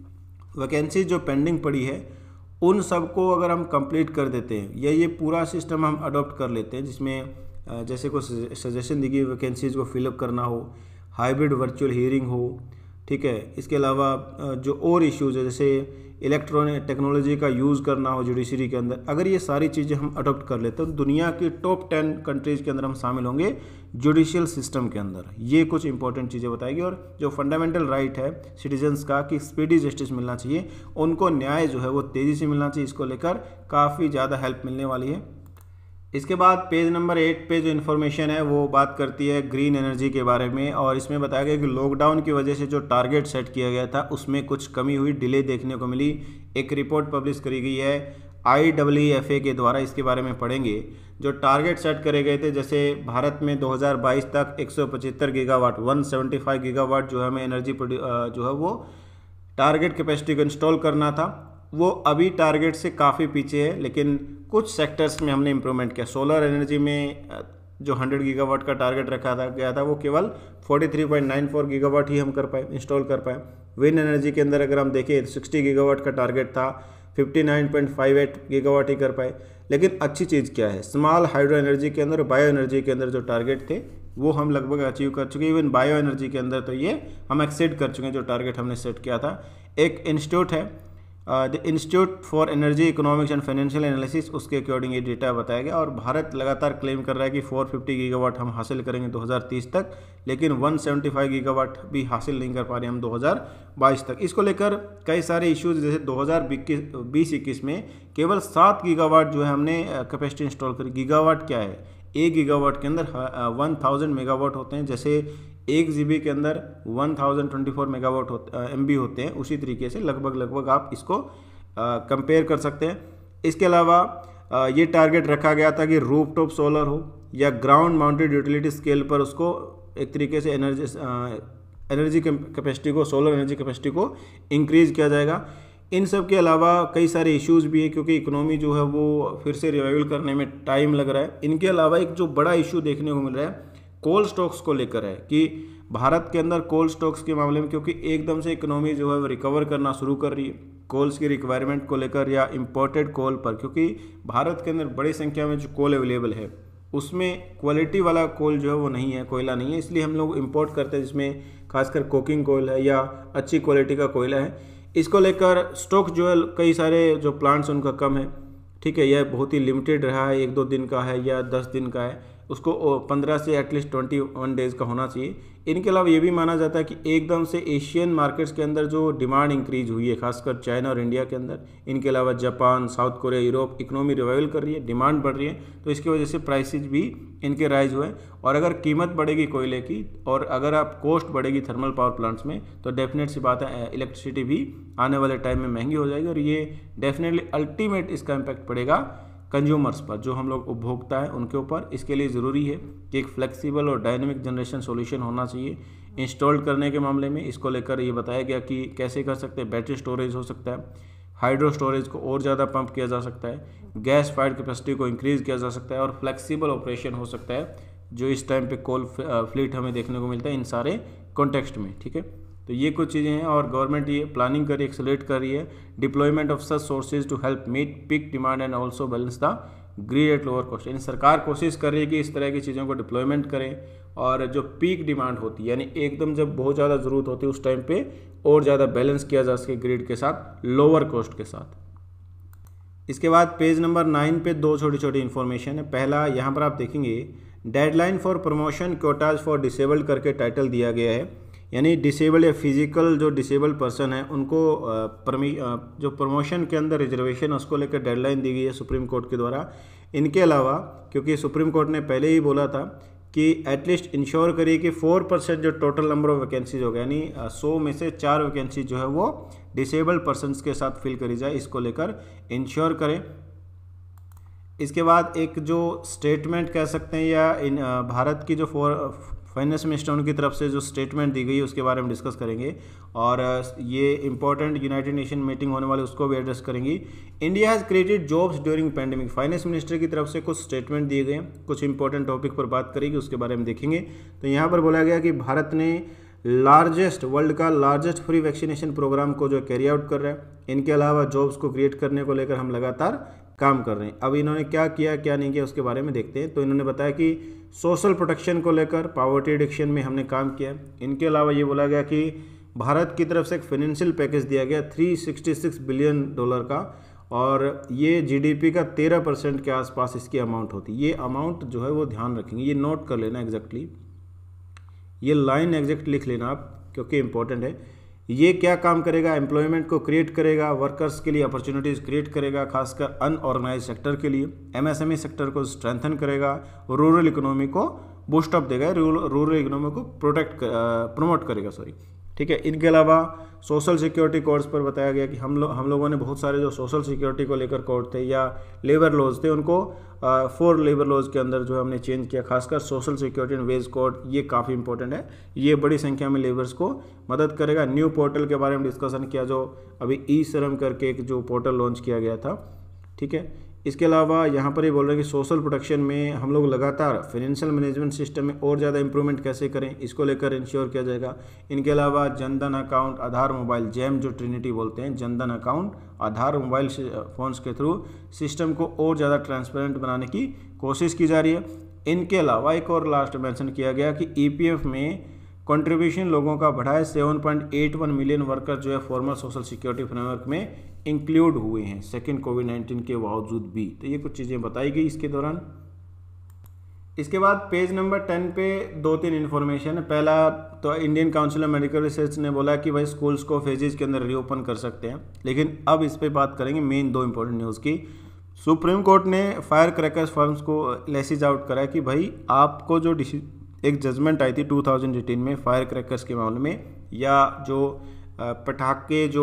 A: वैकेंसी जो पेंडिंग पड़ी है उन सबको अगर हम कंप्लीट कर देते हैं या ये पूरा सिस्टम हम अडॉप्ट कर लेते हैं, जिसमें जैसे कुछ सजेशन दी गई वैकेंसीज़ को फिलअप करना हो, हाइब्रिड वर्चुअल हियरिंग हो, ठीक है। इसके अलावा जो और इश्यूज़ है जैसे इलेक्ट्रॉनिक टेक्नोलॉजी का यूज़ करना हो जुडिशरी के अंदर, अगर ये सारी चीज़ें हम अडॉप्ट कर लेते हैं तो दुनिया की टॉप टेन कंट्रीज़ के अंदर हम शामिल होंगे जुडिशियल सिस्टम के अंदर। ये कुछ इंपॉर्टेंट चीज़ें बताएगी। और जो फंडामेंटल राइट है सिटीजन्स का कि स्पीडी जस्टिस मिलना चाहिए, उनको न्याय जो है वो तेज़ी से मिलना चाहिए, इसको लेकर काफ़ी ज़्यादा हेल्प मिलने वाली है। इसके बाद पेज नंबर एट पे जो इन्फॉर्मेशन है वो बात करती है ग्रीन एनर्जी के बारे में, और इसमें बताया गया कि लॉकडाउन की वजह से जो टारगेट सेट किया गया था उसमें कुछ कमी हुई, डिले देखने को मिली। एक रिपोर्ट पब्लिश करी गई है आई डब्ल्यू एफ ए के द्वारा, इसके बारे में पढ़ेंगे। जो टारगेट सेट करे गए थे, जैसे भारत में दो हज़ार बाईस तक एक सौ पचहत्तर गीगावाट एक सौ पचहत्तर गीगावाट जो है हमें एनर्जी जो है वो टारगेट कैपेसिटी को इंस्टॉल करना था, वो अभी टारगेट से काफ़ी पीछे है, लेकिन कुछ सेक्टर्स में हमने इम्प्रूवमेंट किया। सोलर एनर्जी में जो सौ गीगावाट का टारगेट रखा था गया था वो केवल तैंतालीस पॉइंट नौ चार गीगावाट ही हम कर पाए, इंस्टॉल कर पाए। विंड एनर्जी के अंदर अगर हम देखें साठ गीगावाट का टारगेट था, उनसठ पॉइंट अट्ठावन गीगावाट ही कर पाए। लेकिन अच्छी चीज़ क्या है, स्मॉल हाइड्रो एनर्जी के अंदर, बायो एनर्जी के अंदर जो टारगेट थे वो हम लगभग अचीव कर चुके हैं। इवन बायो एनर्जी के अंदर तो ये हम एक्सीड कर चुके हैं जो टारगेट हमने सेट किया था। एक इंस्टीट्यूट है the institute for energy economics and financial analysis, उसके अकॉर्डिंग ये डेटा बताया गया। और भारत लगातार क्लेम कर रहा है कि चार सौ पचास गीगावाट हम हासिल करेंगे दो हज़ार तीस तक, लेकिन एक सौ पचहत्तर गीगावाट भी हासिल नहीं कर पा रहे हम दो हज़ार बाईस तक। इसको लेकर कई सारे इश्यूज, जैसे दो हज़ार बीस इक्कीस में केवल सात गीगावाट जो है हमने कैपेसिटी इंस्टॉल करी। गीगावाट क्या है, एक गीगावाट के अंदर वन थाउजेंड मेगावाट होते हैं, जैसे एक जी बी के अंदर one thousand twenty four megawatt होते एम बी होते हैं, उसी तरीके से लगभग लगभग आप इसको कंपेयर कर सकते हैं। इसके अलावा आ, ये टारगेट रखा गया था कि रूफटॉप सोलर हो या ग्राउंड माउंटेड यूटिलिटी स्केल पर उसको एक तरीके से एनर्जी एनर्जी कैपेसिटी को, सोलर एनर्जी कैपेसिटी को इंक्रीज़ किया जाएगा। इन सब के अलावा कई सारे इश्यूज़ भी है, क्योंकि इकोनॉमी जो है वो फिर से रिवाइवल करने में टाइम लग रहा है। इनके अलावा एक जो बड़ा इशू देखने को मिल रहा है कोल स्टॉक्स को लेकर है, कि भारत के अंदर कोल स्टॉक्स के मामले में क्योंकि एकदम से इकोनॉमी जो है वो रिकवर करना शुरू कर रही है कोल्स की रिक्वायरमेंट को लेकर या इंपोर्टेड कोल पर, क्योंकि भारत के अंदर बड़ी संख्या में जो कोल अवेलेबल है उसमें क्वालिटी वाला कोल जो है वो नहीं है, कोयला नहीं है, इसलिए हम लोग इंपोर्ट करते हैं, जिसमें खासकर कोकिंग कोयल है या अच्छी क्वालिटी का कोयला है। इसको लेकर स्टॉक जो है कई सारे जो प्लांट्स उनका कम है, ठीक है, यह बहुत ही लिमिटेड रहा है, एक दो दिन का है या दस दिन का है, उसको पंद्रह से एटलीस्ट ट्वेंटी वन डेज़ का होना चाहिए। इनके अलावा ये भी माना जाता है कि एकदम से एशियन मार्केट्स के अंदर जो डिमांड इंक्रीज हुई है, खासकर चाइना और इंडिया के अंदर, इनके अलावा Japan, south Korea, Europe, economy revival कर रही है, डिमांड बढ़ रही है, तो इसकी वजह से प्राइसेज भी इनके राइज हुए। और अगर कीमत बढ़ेगी कोयले की और अगर आप कॉस्ट बढ़ेगी थर्मल पावर प्लांट्स में, तो डेफिनेट सी बात है इलेक्ट्रिसिटी भी आने वाले टाइम में महंगी हो जाएगी, और ये डेफिनेटली अल्टीमेट इसका इम्पैक्ट पड़ेगा कंज्यूमर्स पर, जो हम लोग उपभोक्ता है उनके ऊपर। इसके लिए ज़रूरी है कि एक फ्लेक्सिबल और डायनेमिक जनरेशन सॉल्यूशन होना चाहिए इंस्टॉल करने के मामले में। इसको लेकर ये बताया गया कि कैसे कर सकते हैं, बैटरी स्टोरेज हो सकता है, हाइड्रो स्टोरेज को और ज़्यादा पंप किया जा सकता है, गैस फायर्ड कैपेसिटी को इंक्रीज़ किया जा सकता है, और फ्लेक्सिबल ऑपरेशन हो सकता है, जो इस टाइम पे कोल फ्लीट हमें देखने को मिलता है इन सारे कॉन्टेक्स्ट में, ठीक है। तो ये कुछ चीज़ें हैं, और गवर्नमेंट ये प्लानिंग कर रही है, एक्सेलरेट कर रही है deployment of such sources to help meet peak demand and also balance the grid at lower cost, यानी सरकार कोशिश कर रही है कि इस तरह की चीज़ों को डिप्लॉयमेंट करें और जो पीक डिमांड होती है यानी एकदम जब बहुत ज़्यादा ज़रूरत होती है उस टाइम पे और ज़्यादा बैलेंस किया जा सके ग्रिड के साथ, लोअर कॉस्ट के साथ। इसके बाद पेज नंबर नाइन पे दो छोटी छोटी इन्फॉर्मेशन है। पहला यहाँ पर आप देखेंगे deadline for promotion quotas for disabled करके टाइटल दिया गया है, यानी डिसेबल्ड या फिजिकल जो डिसेबल्ड पर्सन है उनको परमी जो प्रमोशन के अंदर रिजर्वेशन उसको लेकर डेडलाइन दी गई है सुप्रीम कोर्ट के द्वारा। इनके अलावा क्योंकि सुप्रीम कोर्ट ने पहले ही बोला था कि एटलीस्ट इंश्योर करिए कि फोर परसेंट जो टोटल नंबर ऑफ वैकेंसीज हो गया, यानी सौ में से चार वैकेंसी जो है वो डिसेबल्ड पर्सनस के साथ फिल करी जाए, इसको लेकर इंश्योर करें। इसके बाद एक जो स्टेटमेंट कह सकते हैं या इन भारत की जो फोर फाइनेंस मिनिस्टर उनकी तरफ से जो स्टेटमेंट दी गई है उसके बारे में डिस्कस करेंगे और ये इंपॉर्टेंट यूनाइटेड नेशन मीटिंग होने वाले उसको भी एड्रेस करेंगी। India has created jobs during pandemic, finance minister की तरफ से कुछ स्टेटमेंट दिए गए, कुछ इंपॉर्टेंट टॉपिक पर बात करेगी उसके बारे में देखेंगे। तो यहाँ पर बोला गया कि भारत ने लार्जेस्ट वर्ल्ड का लार्जेस्ट फ्री वैक्सीनेशन प्रोग्राम को जो कैरी आउट कर रहा है। इनके अलावा जॉब्स को क्रिएट करने को लेकर हम लगातार काम कर रहे हैं। अब इन्होंने क्या किया क्या नहीं किया उसके बारे में देखते हैं। तो इन्होंने बताया कि सोशल प्रोटेक्शन को लेकर पॉवर्टी रिडक्शन में हमने काम किया। इनके अलावा ये बोला गया कि भारत की तरफ से एक फाइनेंशियल पैकेज दिया गया तीन सौ छियासठ बिलियन डॉलर का और ये जीडीपी का तेरह परसेंट के आसपास इसकी अमाउंट होती है। ये अमाउंट जो है वो ध्यान रखेंगे, ये नोट कर लेना एग्जैक्टली, ये लाइन एग्जैक्ट लिख लेना आप क्योंकि इंपॉर्टेंट है। ये क्या काम करेगा, एम्प्लॉयमेंट को क्रिएट करेगा, वर्कर्स के लिए अपॉर्चुनिटीज़ क्रिएट करेगा, खासकर अनऑर्गेनाइज सेक्टर के लिए, एमएसएमई सेक्टर को स्ट्रेंथन करेगा, रूरल इकोनॉमी को बूस्टअप देगा, रूरल इकोनॉमी को प्रोटेक्ट प्रमोट करेगा सॉरी ठीक है। इनके अलावा सोशल सिक्योरिटी कोड्स पर बताया गया कि हम लोग हम लोगों ने बहुत सारे जो सोशल सिक्योरिटी को लेकर कोड थे या लेबर लॉज थे उनको फोर लेबर लॉज के अंदर जो हमने चेंज किया, खासकर social security and wage code, ये काफ़ी इंपॉर्टेंट है, ये बड़ी संख्या में लेबर्स को मदद करेगा। न्यू पोर्टल के बारे में डिस्कशन किया जो अभी ई श्रम करके एक जो पोर्टल लॉन्च किया गया था ठीक है। इसके अलावा यहाँ पर ये बोल रहे हैं कि सोशल प्रोटेक्शन में हम लोग लगातार फाइनेंशियल मैनेजमेंट सिस्टम में और ज़्यादा इंप्रूवमेंट कैसे करें इसको लेकर इंश्योर किया जाएगा। इनके अलावा Jan Dhan account, Aadhaar mobile, JAM जो ट्रिनिटी बोलते हैं, Jan Dhan account, Aadhaar mobile phones के थ्रू सिस्टम को और ज़्यादा ट्रांसपेरेंट बनाने की कोशिश की जा रही है। इनके अलावा एक और लास्ट मेंशन किया गया कि ईपीएफ में कंट्रीब्यूशन लोगों का बढ़ाए, seven point eight one million worker जो है फॉर्मल सोशल सिक्योरिटी फ्रेमवर्क में इंक्लूड हुए हैं सेकेंड कोविड नाइन्टीन के बावजूद भी। तो ये कुछ चीज़ें बताई गई इसके दौरान। इसके बाद पेज नंबर टेन पे दो तीन इन्फॉर्मेशन है। पहला तो Indian council of medical research ने बोला कि भाई स्कूल्स को फेजेस के अंदर रीओपन कर सकते हैं, लेकिन अब इस पर बात करेंगे मेन दो इंपॉर्टेंट न्यूज़ की। सुप्रीम कोर्ट ने फायर क्रैकर्स फर्म्स को लेसिज आउट करा कि भाई आपको जो एक जजमेंट आई थी टू थाउजेंड एटीन में फायर क्रैकर्स के मामले में या जो पटाखे जो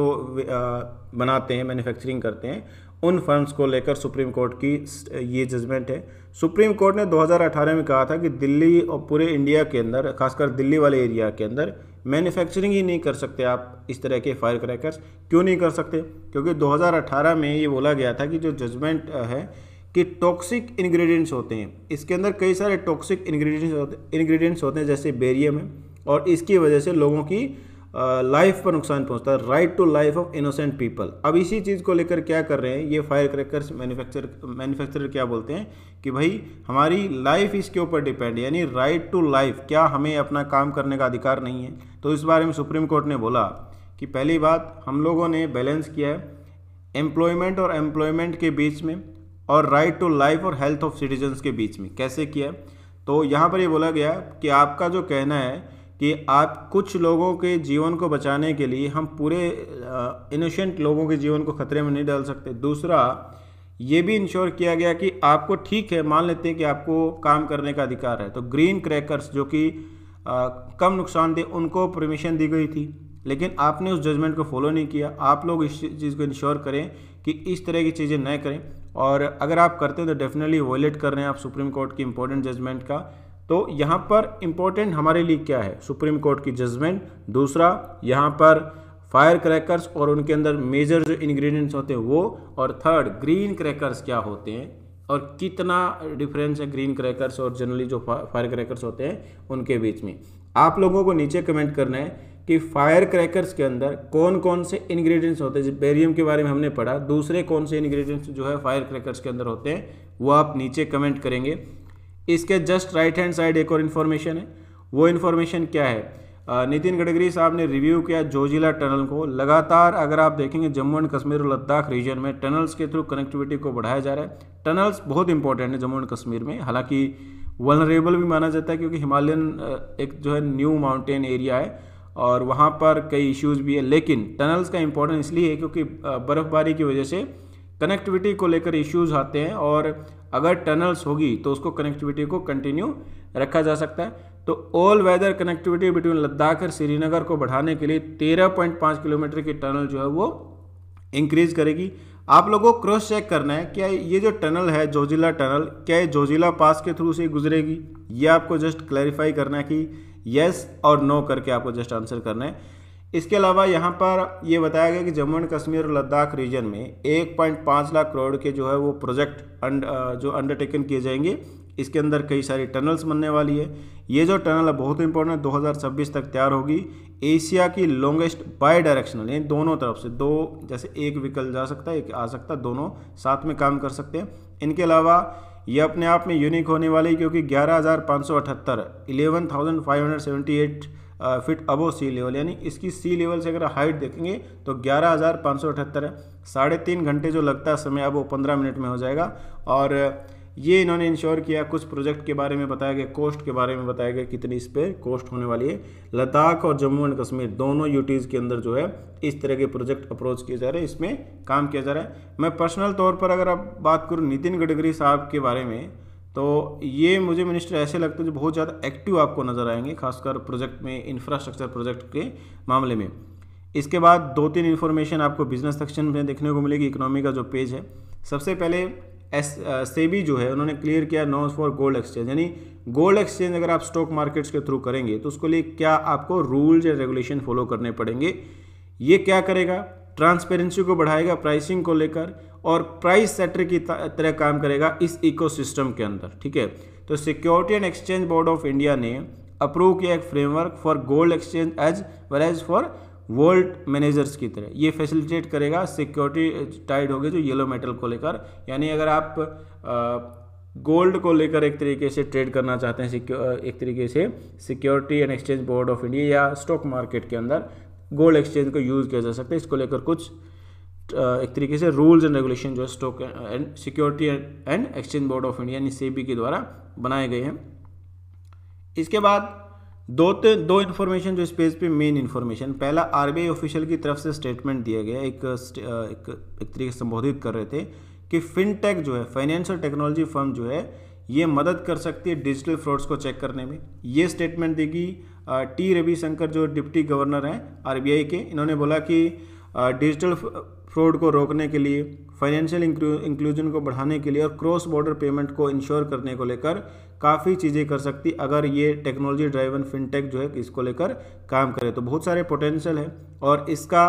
A: बनाते हैं, मैन्युफैक्चरिंग करते हैं, उन फर्म्स को लेकर सुप्रीम कोर्ट की ये जजमेंट है। सुप्रीम कोर्ट ने दो हज़ार अठारह में कहा था कि दिल्ली और पूरे इंडिया के अंदर, खासकर दिल्ली वाले एरिया के अंदर मैन्युफैक्चरिंग ही नहीं कर सकते आप इस तरह के फायर क्रैकर्स। क्यों नहीं कर सकते? क्योंकि दो हज़ार अठारह में ये बोला गया था कि जो जजमेंट है कि टॉक्सिक इंग्रेडिएंट्स होते हैं, इसके अंदर कई सारे टॉक्सिक इंग्रेडिएंट्स होते इंग्रेडिएंट्स होते हैं जैसे बेरियम है, और इसकी वजह से लोगों की लाइफ पर नुकसान पहुंचता है, right to life of innocent people. अब इसी चीज़ को लेकर क्या कर रहे हैं ये फायर क्रैकर्स मैन्युफैक्चर मैन्युफैक्चरर क्या बोलते हैं कि भाई हमारी लाइफ इसके ऊपर डिपेंड है, यानी राइट टू लाइफ, क्या हमें अपना काम करने का अधिकार नहीं है? तो इस बारे में सुप्रीम कोर्ट ने बोला कि पहली बात हम लोगों ने बैलेंस किया है एम्प्लॉयमेंट और एम्प्लॉयमेंट के बीच में और राइट टू लाइफ और हेल्थ ऑफ सिटीजन्स के बीच में। कैसे किया? तो यहाँ पर ये बोला गया कि आपका जो कहना है कि आप कुछ लोगों के जीवन को बचाने के लिए हम पूरे इनोसेंट लोगों के जीवन को खतरे में नहीं डाल सकते। दूसरा ये भी इंश्योर किया गया कि आपको, ठीक है मान लेते हैं कि आपको काम करने का अधिकार है, तो ग्रीन क्रैकर्स जो कि कम नुकसानदेह उनको परमिशन दी गई थी, लेकिन आपने उस जजमेंट को फॉलो नहीं किया। आप लोग इस चीज़ को इंश्योर करें कि इस तरह की चीज़ें न करें, और अगर आप करते हैं तो डेफिनेटली वॉयलेट कर रहे हैं आप सुप्रीम कोर्ट की इंपॉर्टेंट जजमेंट का। तो यहाँ पर इम्पोर्टेंट हमारे लिए क्या है? सुप्रीम कोर्ट की जजमेंट। दूसरा यहाँ पर फायर क्रैकर्स और उनके अंदर मेजर जो इंग्रेडिएंट्स होते हैं वो, और थर्ड ग्रीन क्रैकर्स क्या होते हैं और कितना डिफरेंस है ग्रीन क्रैकर्स और जनरली जो फायर क्रैकर्स होते हैं उनके बीच में। आप लोगों को नीचे कमेंट करना है कि फायर क्रैकर्स के अंदर कौन कौन से इंग्रेडिएंट्स होते हैं। जब बेरियम के बारे में हमने पढ़ा, दूसरे कौन से इंग्रेडिएंट्स जो है फायर क्रैकर्स के अंदर होते हैं वो आप नीचे कमेंट करेंगे। इसके जस्ट राइट हैंड साइड एक और इन्फॉर्मेशन है, वो इन्फॉर्मेशन क्या है, नितिन गडकरी साहब ने रिव्यू किया जोजिला टनल को। लगातार अगर आप देखेंगे जम्मू एंड कश्मीर और लद्दाख रीजन में टनल्स के थ्रू कनेक्टिविटी को बढ़ाया जा रहा है। टनल्स बहुत इंपॉर्टेंट है जम्मू एंड कश्मीर में, हालांकि वल्नरेबल भी माना जाता है क्योंकि हिमालयन एक जो है न्यू माउंटेन एरिया है और वहाँ पर कई इश्यूज भी है, लेकिन टनल्स का इंपॉर्टेंस इसलिए है क्योंकि बर्फबारी की वजह से कनेक्टिविटी को लेकर इश्यूज आते हैं और अगर टनल्स होगी तो उसको कनेक्टिविटी को कंटिन्यू रखा जा सकता है। तो all weather connectivity between Ladakh और श्रीनगर को बढ़ाने के लिए तेरह पॉइंट पाँच किलोमीटर की टनल जो है वो इंक्रीज करेगी। आप लोगों को क्रॉस चेक करना है क्या ये जो टनल है जोजिला टनल, क्या ये जोजिला पास के थ्रू से गुजरेगी, ये आपको जस्ट क्लैरिफाई करना है कि येस और नो करके आपको जस्ट आंसर करना है। इसके अलावा यहाँ पर ये बताया गया कि जम्मू एंड कश्मीर और लद्दाख रीजन में एक पॉइंट पाँच लाख करोड़ के जो है वो प्रोजेक्ट जो अंडरटेकन किए जाएंगे। इसके अंदर कई सारी टनल्स बनने वाली है। ये जो टनल है बहुत इंपॉर्टेंट है, दो हज़ार छब्बीस तक तैयार होगी। एशिया की लॉन्गेस्ट बाई डायरेक्शनल, यानी दोनों तरफ से, दो जैसे एक व्हीकल जा सकता है एक आ सकता है, दोनों साथ में काम कर सकते हैं। इनके अलावा ये अपने आप में यूनिक होने वाली क्योंकि ग्यारह हज़ार पाँच सौ अठहत्तर eleven thousand five hundred seventy eight feet above sea level, यानी इसकी सी लेवल से अगर हाइट देखेंगे तो ग्यारह हज़ार पाँच सौ अठहत्तर है। साढ़े तीन घंटे जो लगता है समय अब वो पंद्रह मिनट में हो जाएगा। और ये इन्होंने इंश्योर किया, कुछ प्रोजेक्ट के बारे में बताया गया, कोस्ट के बारे में बताया गया कितनी इस पर कोस्ट होने वाली है। लद्दाख और जम्मू एंड कश्मीर दोनों यूटीज़ के अंदर जो है इस तरह के प्रोजेक्ट अप्रोच किए जा रहे हैं, इसमें काम किया जा रहा है। मैं पर्सनल तौर पर अगर आप बात करूँ नितिन गडकरी साहब के बारे में, तो ये मुझे मिनिस्टर ऐसे लगते हैं जो बहुत ज़्यादा एक्टिव आपको नज़र आएंगे, खासकर प्रोजेक्ट में, इंफ्रास्ट्रक्चर प्रोजेक्ट के मामले में। इसके बाद दो तीन इन्फॉर्मेशन आपको बिजनेस सेक्शन में देखने को मिलेगी, इकोनॉमी का जो पेज है। सबसे पहले एस सेबी जो है उन्होंने क्लियर किया नॉर्म्स फॉर गोल्ड एक्सचेंज, यानी गोल्ड एक्सचेंज अगर आप स्टॉक मार्केट्स के थ्रू करेंगे तो उसके लिए क्या आपको रूल्स एंड रेगुलेशन फॉलो करने पड़ेंगे। ये क्या करेगा, ट्रांसपेरेंसी को बढ़ाएगा प्राइसिंग को लेकर और प्राइस सेटर की तरह काम करेगा इस इकोसिस्टम के अंदर, ठीक है। तो security and exchange board of India ने अप्रूव किया एक framework for gold exchange as well as for vault managers की तरह। ये फैसिलिटेट करेगा सिक्योरिटी टाइड होगी जो येलो मेटल को लेकर, यानी अगर आप गोल्ड को लेकर एक तरीके से ट्रेड करना चाहते हैं एक तरीके से security and exchange board of India या स्टॉक मार्केट के अंदर गोल्ड एक्सचेंज को यूज़ किया जा सकता है। इसको लेकर कुछ एक तरीके से रूल्स एंड रेगुलेशन जो है stock and security and exchange board of India यानी सेबी के द्वारा बनाए गए हैं। इसके बाद दो दो इन्फॉर्मेशन जो इस पेज पे मेन इन्फॉर्मेशन, पहला आरबीआई ऑफिशियल की तरफ से स्टेटमेंट दिया गया, एक एक, एक तरीके से संबोधित कर रहे थे कि फिनटेक जो है फाइनेंशियल टेक्नोलॉजी फर्म जो है ये मदद कर सकती है डिजिटल फ्रॉड्स को चेक करने में। ये स्टेटमेंट देगी टी रविशंकर जो डिप्टी गवर्नर हैं आरबीआई के। इन्होंने बोला कि डिजिटल फ्रॉड को रोकने के लिए, फाइनेंशियल इंक्लूजन को बढ़ाने के लिए और क्रॉस बॉर्डर पेमेंट को इंश्योर करने को लेकर काफ़ी चीज़ें कर सकती अगर ये टेक्नोलॉजी ड्राइवन फिनटेक जो है इसको लेकर काम करे। तो बहुत सारे पोटेंशियल है और इसका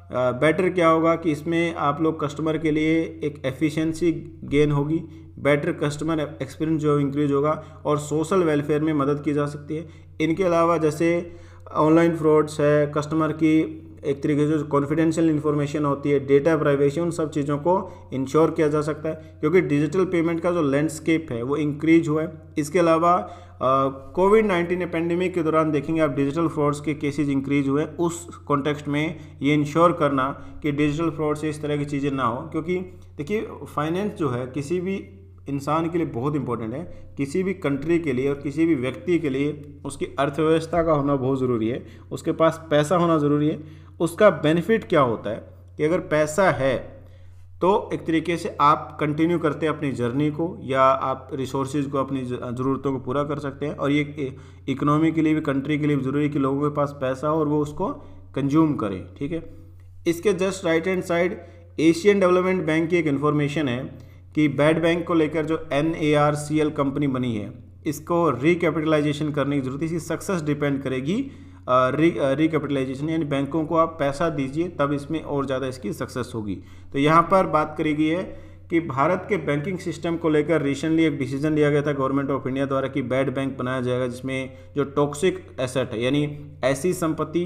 A: बेटर क्या होगा कि इसमें आप लोग कस्टमर के लिए एक एफिशिएंसी गेन होगी, बेटर कस्टमर एक्सपीरियंस जो इंक्रीज होगा और सोशल वेलफेयर में मदद की जा सकती है। इनके अलावा जैसे ऑनलाइन फ्रॉड्स है, कस्टमर की एक तरीके से जो कॉन्फिडेंशियल इन्फॉर्मेशन होती है, डेटा प्राइवेसी, उन सब चीज़ों को इंश्योर किया जा सकता है क्योंकि डिजिटल पेमेंट का जो लैंडस्केप है वो इंक्रीज हुआ है। इसके अलावा कोविड नाइन्टीन पेंडेमिक के दौरान देखेंगे आप डिजिटल फ्रॉड्स के केसेस इंक्रीज हुए, उस कॉन्टेक्स्ट में ये इंश्योर करना कि डिजिटल फ्रॉड से इस तरह की चीज़ें ना हो। क्योंकि देखिए फाइनेंस जो है किसी भी इंसान के लिए बहुत इंपॉर्टेंट है, किसी भी कंट्री के लिए और किसी भी व्यक्ति के लिए उसकी अर्थव्यवस्था का होना बहुत ज़रूरी है, उसके पास पैसा होना ज़रूरी है। उसका बेनिफिट क्या होता है कि अगर पैसा है तो एक तरीके से आप कंटिन्यू करते हैं अपनी जर्नी को या आप रिसोर्सेज को, अपनी ज़रूरतों को पूरा कर सकते हैं। और ये इकोनॉमी के लिए भी, कंट्री के लिए भी ज़रूरी है कि लोगों के पास पैसा हो और वो उसको कंज्यूम करें, ठीक है। इसके just right hand side Asian development bank की एक इन्फॉर्मेशन है कि बैड बैंक को लेकर जो N A R C L company बनी है इसको रिकैपिटलाइजेशन करने की जरूरत है। इसकी सक्सेस डिपेंड करेगी री रिकैपिटलाइजेशन, यानी बैंकों को आप पैसा दीजिए तब इसमें और ज़्यादा इसकी सक्सेस होगी। तो यहाँ पर बात करी गई है कि भारत के बैंकिंग सिस्टम को लेकर रिसेंटली एक डिसीजन लिया गया था गवर्नमेंट ऑफ इंडिया द्वारा कि बैड बैंक बनाया जाएगा जिसमें जो टॉक्सिक एसेट है, यानी ऐसी संपत्ति